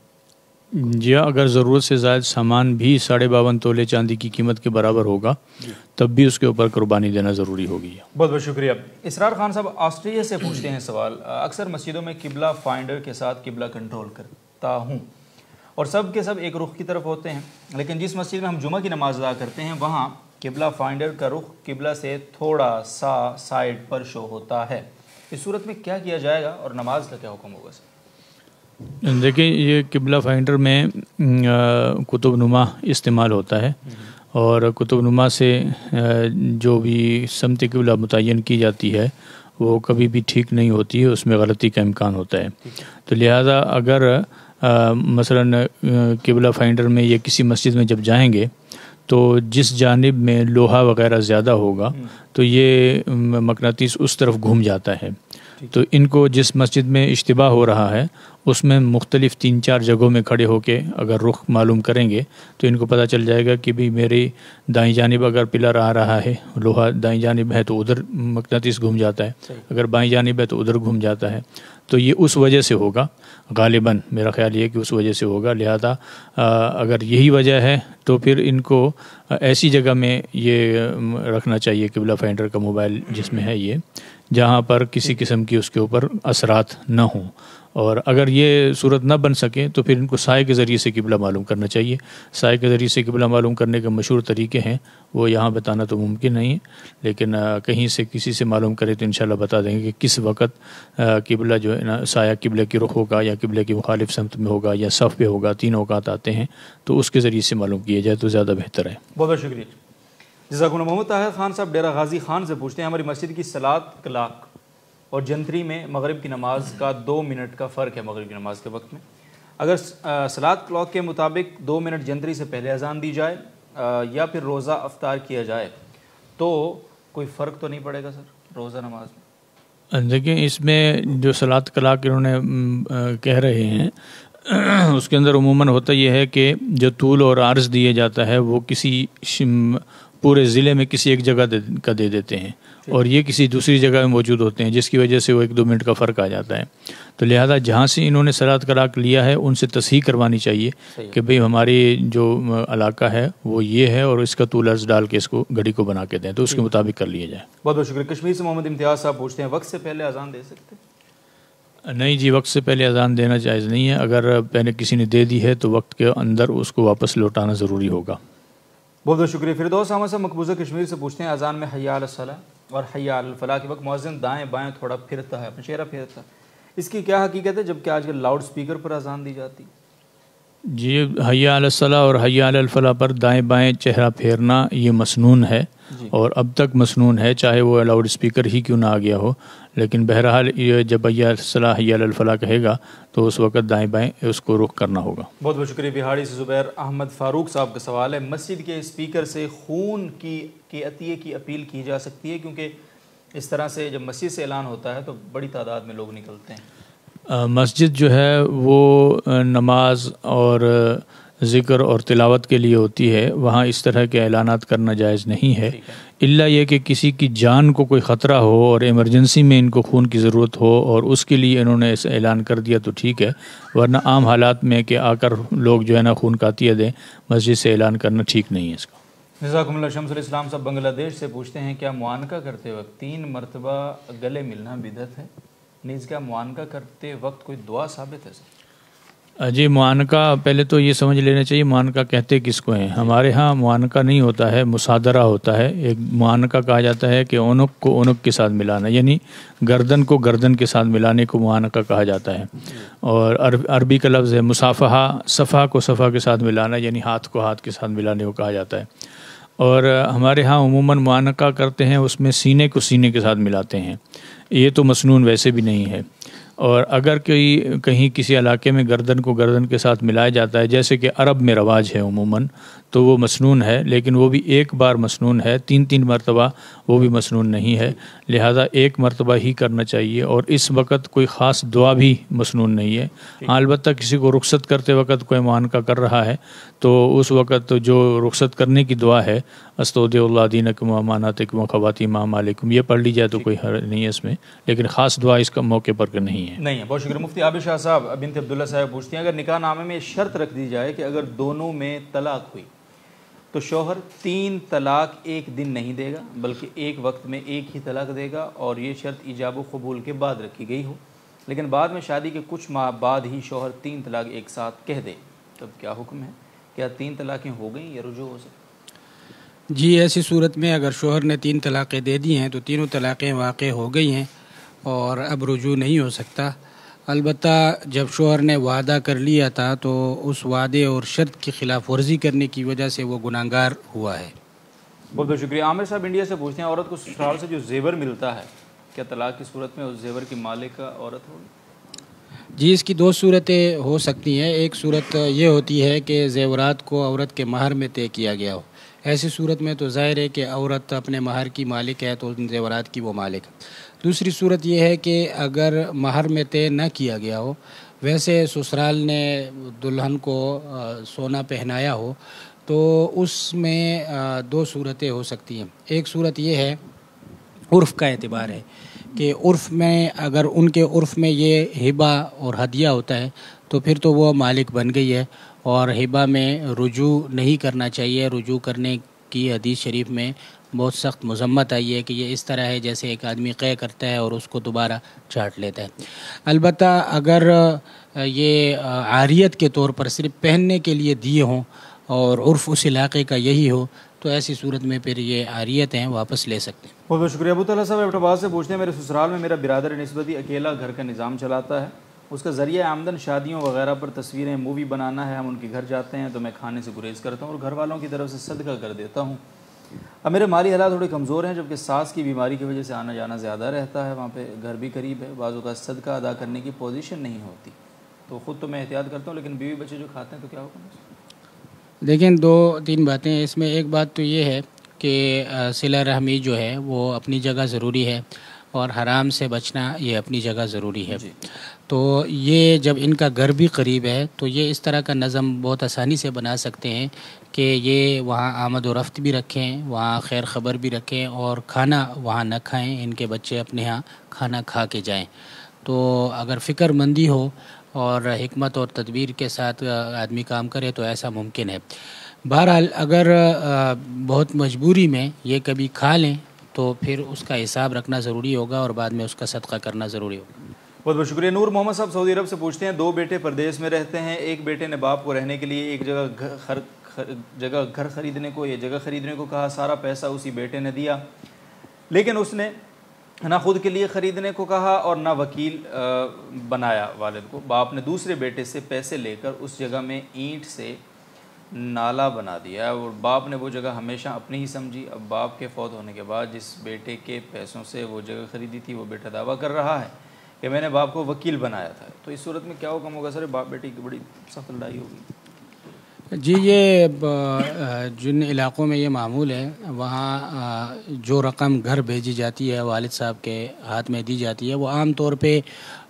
جی ہاں، اگر ضرورت سے زائد سامان بھی 52.5 تولے چاندی کی قیمت کے برابر ہوگا تب بھی اس کے اوپر قربانی دینا ضروری ہوگی. بہت بہت شکریہ. اسرار خان صاحب آسٹریلیا سے پوچھتے ہیں سوال، اکثر مسجدوں میں قبلہ فائنڈر کے ساتھ قبلہ کنٹرول کرتا ہوں اور سب کے سب ایک رخ کی طرف ہوتے ہیں، لیکن جس مسجد میں ہم جمعہ کی نماز ادا کرتے ہیں وہاں قبلہ فائنڈر کا رخ قبلہ سے تھوڑا سا سائڈ پر شو ہوتا ہے. اس صورت میں کیا کیا جائے گا اور نماز کا کیا حکم ہوگا سر؟ دیکھیں، یہ قبلہ فائنڈر میں کتب نما استعمال ہوتا ہے، اور کتب نما سے جو بھی سمت قبلہ متعین کی جاتی ہے وہ کبھی بھی ٹھیک نہیں ہوتی ہے، اس میں غلطی کا امکان ہوتا ہے. تو لہذا اگر مثلا قبلہ فائنڈر میں یا کسی مسجد میں جب جائیں گے تو جس جانب میں لوہا وغیرہ زیادہ ہوگا تو یہ مقناطیس اس طرف گھوم جاتا ہے. تو ان کو جس مسجد میں اشتباہ ہو رہا ہے اس میں مختلف 3-4 جگہوں میں کھڑے ہو کے اگر رخ معلوم کریں گے تو ان کو پتہ چل جائے گا کہ بھی میری دائیں جانب اگر پلر آ رہا ہے، لوہا دائیں جانب ہے تو ادھر مقناطیس گھوم جاتا ہے، اگر بائیں جانب ہے تو ادھر گھوم جاتا ہے. تو یہ اس وجہ سے ہوگا، غالباً میرا خیال یہ ہے کہ اس وجہ سے ہوگا. لہذا اگر یہی وجہ ہے تو پھر ان کو ایسی جگہ میں یہ رکھنا چاہیے قبلہ فائنڈر کا موبائل جس میں ہے یہ، جہاں پر کسی قسم کی اس کے اوپر اثرات نہ ہوں. اور اگر یہ صورت نہ بن سکے تو پھر ان کو سائے کے ذریعے سے قبلہ معلوم کرنا چاہیے. سائے کے ذریعے سے قبلہ معلوم کرنے کے مشہور طریقے ہیں، وہ یہاں بتانا تو ممکن نہیں ہے، لیکن کہیں سے کسی سے معلوم کرے تو انشاءاللہ بتا دیں گے کہ کس وقت قبلہ جو ہے نا سایہ قبلہ کی رخ ہوگا یا قبلہ کی مخالف سمت میں ہوگا یا صف پہ ہوگا. 3 اوقات آتے ہیں تو اس کے ذریعے سے معلوم کیا جائے تو زیادہ بہتر ہے. بہت بہت شکریہ. جزاک اللہ. محمد طاہر خان صاحب ڈیرہ غازی خان سے پوچھتے ہیں، ہماری مسجد کی صلاۃ کلاک اور جنتری میں مغرب کی نماز کا 2 منٹ کا فرق ہے مغرب کی نماز کے وقت میں. اگر صلاۃ کلاک کے مطابق 2 منٹ جنتری سے پہلے اذان دی جائے یا پھر روزہ افطار کیا جائے تو کوئی فرق تو نہیں پڑے گا سر روزہ نماز میں؟ دیکھیں، اس میں جو صلاۃ کلاک انہوں نے کہہ رہے ہیں اس کے اندر عموماً ہوتا یہ ہے کہ جو طول اور عرض دیے جاتا ہے وہ کسی پورے ضلع میں کسی ایک جگہ کا دے دیتے ہیں اور یہ کسی دوسری جگہ میں موجود ہوتے ہیں، جس کی وجہ سے وہ 1-2 منٹ کا فرق آ جاتا ہے. تو لہذا جہاں سے انہوں نے صلاۃ کلاک لیا ہے ان سے تصحیح کروانی چاہیے کہ بھئی ہماری جو علاقہ ہے وہ یہ ہے اور اس کا طول عرض ڈال کے اس کو گھڑی کو بنا کے دیں تو اس کے مطابق کر لیا جائے. بہت بہت شکریہ. کشمیر سے محمد امتیاز صاحب پوچھتے ہیں، وقت سے پہلے اذان دے سکتے ہیں؟ نہیں جی، وقت سے پہلے اذان دینا جائز نہیں ہے. اگر پہلے کسی نے دے دی ہے تو وقت کے اندر اس کو واپس لوٹانا ضروری ہوگا. بہت بہت شکریہ. فردوس احمد صاحب مقبوضہ کشمیر سے پوچھتے ہیں، اذان میں حی علی الصلاۃ اور حی علی الفلاح کے وقت مؤذن دائیں بائیں تھوڑا پھرتا ہے، اپنا چہرہ پھرتا ہے، اس کی کیا حقیقت ہے جبکہ آج کل لاؤڈ سپیکر پر اذان دی جاتی؟ جی، حی علی الصلاۃ اور حی علی الفلاح پر دائیں بائیں چہرہ پھیرنا یہ مسنون ہے اور اب تک مسنون ہے، چاہے وہ لاؤڈ اسپیکر ہی کیوں نہ آ گیا ہو. لیکن بہرحال یہ جب حی علی الصلاۃ حی علی الفلاح کہے گا تو اس وقت دائیں بائیں اس کو رخ کرنا ہوگا. بہت بہت شکریہ. بہاڑی سے زبیر احمد فاروق صاحب کا سوال ہے، مسجد کے اسپیکر سے خون کی عطیے کی اپیل کی جا سکتی ہے؟ کیونکہ اس طرح سے جب مسجد سے اعلان ہوتا ہے تو بڑی تعداد میں لوگ نکلتے ہیں. مسجد جو ہے وہ نماز اور ذکر اور تلاوت کے لیے ہوتی ہے، وہاں اس طرح کے اعلانات کرنا جائز نہیں ہے، الا یہ کہ کسی کی جان کو کوئی خطرہ ہو اور ایمرجنسی میں ان کو خون کی ضرورت ہو اور اس کے لیے انہوں نے ایسا اعلان کر دیا تو ٹھیک ہے، ورنہ عام حالات میں کہ آ کر لوگ جو ہے نا خون کا عطیہ دیں، مسجد سے اعلان کرنا ٹھیک نہیں ہے اس کا. جزاکم اللہ. شمس الاسلام صاحب بنگلہ دیش سے پوچھتے ہیں، کیا معانقہ کرتے وقت 3 مرتبہ گلے ملنا بدعت ہے؟ نیز کیا معانقہ کرتے وقت کوئی دعا ثابت ہے سر؟ جی، معانقہ پہلے تو یہ سمجھ لینا چاہیے معانقہ کہتے کس کو ہیں. ہمارے ہاں معانقہ نہیں ہوتا ہے، مصادرہ ہوتا ہے. ایک معانقہ کہا جاتا ہے کہ اونک کو اونک کے ساتھ ملانا، یعنی گردن کو گردن کے ساتھ ملانے کو معانقہ کہا جاتا ہے. اور عربی کا لفظ ہے مصافحہ، صفحہ کو صفحہ کے ساتھ ملانا، یعنی ہاتھ کو ہاتھ کے ساتھ ملانے کو کہا جاتا ہے. اور ہمارے ہاں عموماً معانقہ کرتے ہیں اس میں سینے کو سینے کے ساتھ ملاتے ہیں. یہ تو مسنون ویسے بھی نہیں ہے. اور اگر کہیں کسی علاقے میں گردن کو گردن کے ساتھ ملایا جاتا ہے، جیسے کہ عرب میں رواج ہے عموماً، تو وہ مسنون ہے، لیکن وہ بھی ایک بار مسنون ہے، 3 مرتبہ وہ بھی مسنون نہیں ہے. لہٰذا ایک مرتبہ ہی کرنا چاہیے. اور اس وقت کوئی خاص دعا بھی مسنون نہیں ہے. ہاں البتہ کسی کو رخصت کرتے وقت کوئی معانقہ کر رہا ہے تو اس وقت جو رخصت کرنے کی دعا ہے، استودع اللہ دینکم و اماناتکم و خواتیم اعمالکم، یہ پڑھ لی جائے تو کوئی حرج نہیں ہے اس میں، لیکن خاص دعا اس کا موقع پر نہیں ہے. نہیں ہے. بہت شکریہ. مفتی عابد شاہ صاحب، بنت عبداللہ صاحب پوچھتی ہیں، اگر نکاح نامے میں شرط رکھ دی جائے کہ اگر دونوں میں طلاق ہوئی تو شوہر 3 طلاق ایک دن نہیں دے گا بلکہ ایک وقت میں ایک ہی طلاق دے گا، اور یہ شرط ایجاب و قبول کے بعد رکھی گئی ہو، لیکن بعد میں شادی کے کچھ ماہ بعد ہی شوہر 3 طلاق ایک ساتھ کہہ دے، تب کیا حکم ہے؟ کیا 3 طلاقیں ہو گئیں یا رجوع ہو سکتی؟ جی، ایسی صورت میں اگر شوہر نے 3 طلاقیں دے دی ہیں تو تینوں طلاقیں واقع ہو گئی ہیں اور اب رجوع نہیں ہو سکتا. البتہ جب شوہر نے وعدہ کر لیا تھا تو اس وعدے اور شرط کی خلاف ورزی کرنے کی وجہ سے وہ گناہگار ہوا ہے. بہت بہت شکریہ. عامر صاحب انڈیا سے پوچھتے ہیں، عورت کو سسرال سے جو زیور ملتا ہے، کیا طلاق کی صورت میں اس زیور کی مالک عورت ہوگی؟ جی، اس کی 2 صورتیں ہو سکتی ہیں. ایک صورت یہ ہوتی ہے کہ زیورات کو عورت کے مہر میں طے کیا گیا ہو. ایسی صورت میں تو ظاہر ہے کہ عورت اپنے مہر کی مالک ہے تو ان زیورات کی وہ مالک ہے. دوسری صورت یہ ہے کہ اگر مہر میں طے نہ کیا گیا ہو، ویسے سسرال نے دلہن کو سونا پہنایا ہو، تو اس میں 2 صورتیں ہو سکتی ہیں. ایک صورت یہ ہے، عرف کا اعتبار ہے کہ عرف میں اگر ان کے عرف میں یہ ہبہ اور ہدیہ ہوتا ہے تو پھر تو وہ مالک بن گئی ہے، اور ہبہ میں رجوع نہیں کرنا چاہیے. رجوع کرنے کی حدیث شریف میں بہت سخت مذمت آئی ہے کہ یہ اس طرح ہے جیسے ایک آدمی قے کرتا ہے اور اس کو دوبارہ چاٹ لیتا ہے. البتہ اگر یہ عاریت کے طور پر صرف پہننے کے لیے دیے ہوں اور عرف اس علاقے کا یہی ہو تو ایسی صورت میں پھر یہ عاریت ہیں واپس لے سکتے ہیں. بہت بہت شکریہ. ابو طلحہ صاحب ایبٹ آباد سے پوچھتے ہیں، میرے سسرال میں میرا برادر نسبتی اکیلا گھر کا نظام چلاتا ہے. اس کا ذریعہ آمدن شادیوں وغیرہ پر تصویریں مووی بنانا ہے. ہم ان کے گھر جاتے ہیں تو میں کھانے سے گریز کرتا ہوں اور گھر والوں کی طرف سے صدقہ کر دیتا ہوں. اب میرے مالی حالات تھوڑے کمزور ہیں، جبکہ ساس کی بیماری کی وجہ سے آنا جانا زیادہ رہتا ہے. وہاں پہ گھر بھی قریب ہے. بعض اوقات صدقہ ادا کرنے کی پوزیشن نہیں ہوتی، تو خود تو میں احتیاط کرتا ہوں، لیکن بیوی بچے جو کھاتے ہیں تو کیا حکم ہے؟ دیکھیں 2-3 باتیں ہیں اس میں. ایک بات تو یہ ہے کہ صلہ رحمی جو ہے وہ اپنی جگہ ضروری ہے، اور حرام سے بچنا یہ اپنی جگہ ضروری ہے. تو یہ جب ان کا گھر بھی قریب ہے تو یہ اس طرح کا نظم بہت آسانی سے بنا سکتے ہیں کہ یہ وہاں آمد و رفت بھی رکھیں، وہاں خیر خبر بھی رکھیں، اور کھانا وہاں نہ کھائیں، ان کے بچے اپنے ہاں کھانا کھا کے جائیں. تو اگر فکر مندی ہو اور حکمت اور تدبیر کے ساتھ آدمی کام کرے تو ایسا ممکن ہے. بہرحال اگر بہت مجبوری میں یہ کبھی کھا لیں تو پھر اس کا حساب رکھنا ضروری ہوگا اور بعد میں اس کا صدقہ کرنا ضروری ہوگا. بہت بہت شکریہ. نور محمد صاحب سعودی عرب سے پوچھتے ہیں، 2 بیٹے پردیس میں رہتے ہیں. ایک بیٹے نے باپ کو رہنے کے لیے ایک جگہ گھر خریدنے کو یا جگہ خریدنے کو کہا. سارا پیسہ اسی بیٹے نے دیا، لیکن اس نے نہ خود کے لیے خریدنے کو کہا اور نہ وکیل بنایا والد کو. باپ نے دوسرے بیٹے سے پیسے لے کر اس جگہ میں اینٹ سے نالا بنا دیا اور باپ نے وہ جگہ ہمیشہ اپنی ہی سمجھی. اب باپ کے فوت ہونے کے بعد جس بیٹے کے پیسوں سے وہ جگہ خریدی تھی وہ بیٹا دعویٰ کر رہا ہے کہ میں نے باپ کو وکیل بنایا تھا. تو اس صورت میں کیا حکم ہوگا سر؟ باپ بیٹی کی بڑی سخت لڑائی ہوگی. جی، یہ جن علاقوں میں یہ معمول ہے وہاں جو رقم گھر بھیجی جاتی ہے والد صاحب کے ہاتھ میں دی جاتی ہے وہ عام طور پہ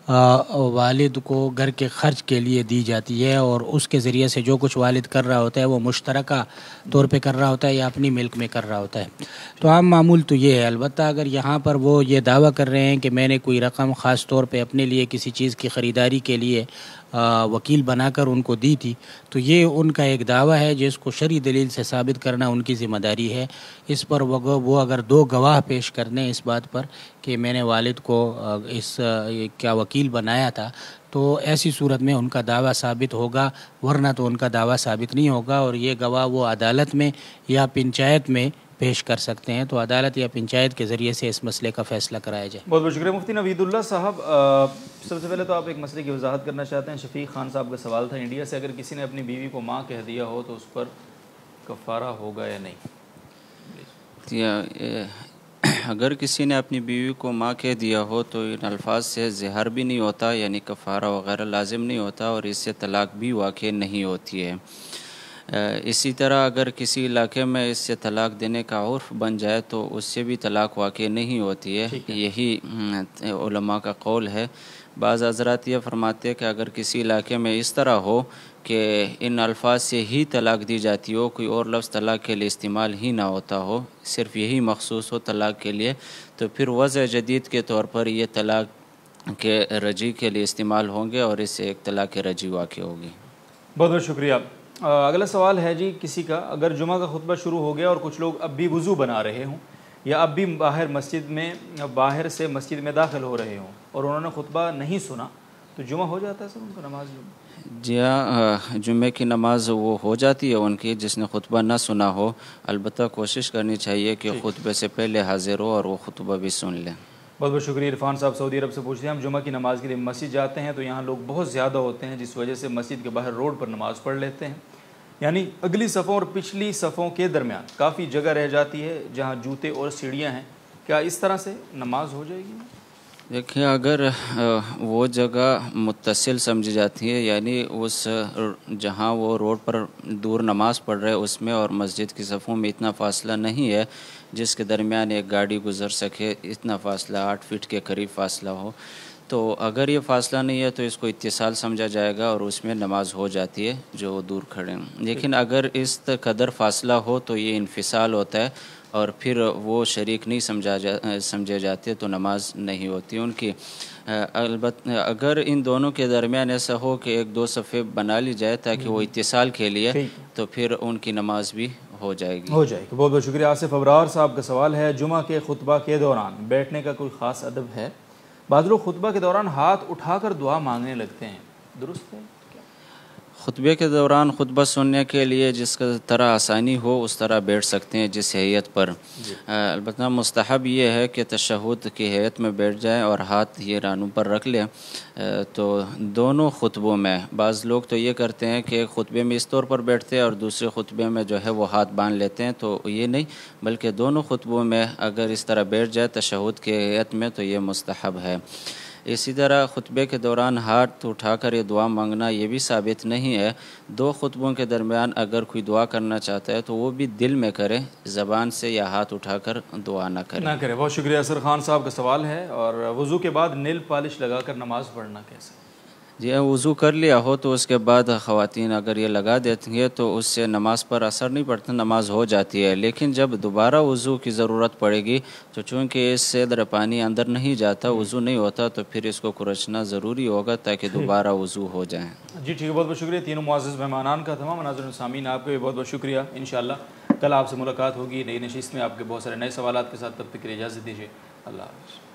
والد کو گھر کے خرچ کے لیے دی جاتی ہے، اور اس کے ذریعے سے جو کچھ والد کر رہا ہوتا ہے وہ مشترکہ طور پہ کر رہا ہوتا ہے یا اپنی ملک میں کر رہا ہوتا ہے. تو عام معمول تو یہ ہے. البتہ اگر یہاں پر وہ یہ دعویٰ کر رہے ہیں کہ میں نے کوئی رقم خاص طور پہ اپنے لیے کسی چیز کی خریداری کے لیے وکیل بنا کر ان کو دی تھی تو یہ ان کا ایک دعویٰ ہے جس کو شرعی دلیل سے ثابت کرنا ان کی ذمہ داری ہے. اس پر وہ اگر 2 گواہ پیش کر دیں اس بات پر کہ میں نے والد کو اس کیا وکیل بنایا تھا تو ایسی صورت میں ان کا دعویٰ ثابت ہوگا، ورنہ تو ان کا دعویٰ ثابت نہیں ہوگا. اور یہ گواہ وہ عدالت میں یا پنچایت میں پیش کر سکتے ہیں، تو عدالت یا پنچایت کے ذریعے سے اس مسئلے کا فیصلہ کرایا جائے. بہت بہت شکریہ. مفتی نوید اللہ صاحب، سب سے پہلے تو آپ ایک مسئلے کی وضاحت کرنا چاہتے ہیں. شفیق خان صاحب کا سوال تھا انڈیا سے، اگر کسی نے اپنی بیوی کو ماں کہہ دیا ہو تو اس پر کفارہ ہوگا یا نہیں؟ اگر کسی نے اپنی بیوی کو ماں کہہ دیا ہو تو ان الفاظ سے زہر بھی نہیں ہوتا، یعنی کفارہ وغیرہ لازم نہیں ہوتا، اور اس سے طلاق بھی واقع نہیں ہوتی ہے۔ اسی طرح اگر کسی علاقے میں اس سے طلاق دینے کا عرف بن جائے تو اس سے بھی طلاق واقع نہیں ہوتی ہے۔ یہی علماء کا قول ہے۔ بعض حضرات یہ فرماتے ہیں کہ اگر کسی علاقے میں اس طرح ہو کہ ان الفاظ سے ہی طلاق دی جاتی ہو، کوئی اور لفظ طلاق کے لیے استعمال ہی نہ ہوتا ہو، صرف یہی مخصوص ہو طلاق کے لیے، تو پھر وضع جدید کے طور پر یہ طلاق کے رجی کے لیے استعمال ہوں گے اور اس سے ایک طلاق رجی واقع ہوگی۔ بہت بہت شکریہ۔ اگلا سوال ہے جی کسی کا، اگر جمعہ کا خطبہ شروع ہو گیا اور کچھ لوگ اب بھی وضو بنا رہے ہوں یا اب بھی باہر سے مسجد میں داخل ہو رہے ہوں اور انہوں نے خطبہ نہیں سنا تو جمعہ ہو جاتا ہے سر ان کا نماز؟ جی ہاں، جمعے کی نماز وہ ہو جاتی ہے ان کی جس نے خطبہ نہ سنا ہو، البتہ کوشش کرنی چاہیے کہ خطبے سے پہلے حاضر ہو اور وہ خطبہ بھی سن لیں۔ بہت بہت شکریہ۔ عرفان صاحب سعودی عرب سے پوچھتے ہیں، ہم جمعہ کی نماز کے لیے مسجد جاتے ہیں تو یہاں لوگ بہت زیادہ ہوتے ہیں جس وجہ سے مسجد کے باہر روڈ پر نماز پڑھ لیتے ہیں، یعنی اگلی صفوں اور پچھلی صفوں کے درمیان کافی جگہ رہ جاتی ہے جہاں جوتے اور سیڑھیاں ہیں، کیا اس طرح سے نماز ہو جائے گی؟ دیکھیں، اگر وہ جگہ متصل سمجھی جاتی ہے، یعنی اس جہاں وہ روڈ پر دور نماز پڑھ رہے اس میں اور مسجد کی صفوں میں اتنا فاصلہ نہیں ہے جس کے درمیان ایک گاڑی گزر سکے، اتنا فاصلہ 8 فٹ کے قریب فاصلہ ہو، تو اگر یہ فاصلہ نہیں ہے تو اس کو اتصال سمجھا جائے گا اور اس میں نماز ہو جاتی ہے جو دور کھڑے ہیں۔ لیکن اگر اس قدر فاصلہ ہو تو یہ انفصال ہوتا ہے اور پھر وہ شریک نہیں سمجھے جاتے تو نماز نہیں ہوتی ان کی۔ البتہ اگر ان دونوں کے درمیان ایسا ہو کہ 1-2 صفحے بنا لی جائے تاکہ وہ اتصال کے لیے، تو پھر ان کی نماز بھی ہو جائے گی۔ بہت بہت شکریہ۔ آصف ابرار صاحب کا سوال ہے، جمعہ کے خطبہ کے دوران بیٹھنے کا کوئی خاص ادب ہے؟ بعض لوگ خطبہ کے دوران ہاتھ اٹھا کر دعا مانگنے لگتے ہیں، درست ہے؟ خطبے کے دوران خطبہ سننے کے لیے جس طرح آسانی ہو اس طرح بیٹھ سکتے ہیں جس حیت پر، البتہ مستحب یہ ہے کہ تشہد کی حیت میں بیٹھ جائیں اور ہاتھ یہ رانوں پر رکھ لیں۔ تو دونوں خطبوں میں بعض لوگ تو یہ کرتے ہیں کہ ایک خطبے میں اس طور پر بیٹھتے ہیں اور دوسرے خطبے میں جو ہے وہ ہاتھ باندھ لیتے ہیں، تو یہ نہیں، بلکہ دونوں خطبوں میں اگر اس طرح بیٹھ جائے تشہد کی حیت میں تو یہ مستحب ہے۔ اسی طرح خطبے کے دوران ہاتھ اٹھا کر یہ دعا مانگنا یہ بھی ثابت نہیں ہے۔ 2 خطبوں کے درمیان اگر کوئی دعا کرنا چاہتا ہے تو وہ بھی دل میں کرے، زبان سے یا ہاتھ اٹھا کر دعا نہ کرے۔ بہت شکریہ۔ اثر خان صاحب کا سوال ہے، اور وضو کے بعد نیل پالش لگا کر نماز پڑھنا کیسے؟ جی، وضو کر لیا ہو تو اس کے بعد خواتین اگر یہ لگا دیتی ہیں تو اس سے نماز پر اثر نہیں پڑتا، نماز ہو جاتی ہے، لیکن جب دوبارہ وضو کی ضرورت پڑے گی تو چونکہ اس سے پانی اندر نہیں جاتا، وضو نہیں ہوتا، تو پھر اس کو کھرچنا ضروری ہوگا تاکہ دوبارہ وضو ہو جائیں۔ جی ٹھیک ہے، بہت بہت شکریہ تینوں معزز مہمانان کا، تمام ناظرین سامعین آپ کو بھی بہت بہت شکریہ۔ انشاءاللہ کل آپ سے ملاقات ہوگی نئی نشست میں آپ کے بہت سارے نئے سوالات کے ساتھ، تب تک کے لیے اجازت دیجیے، اللہ حافظ۔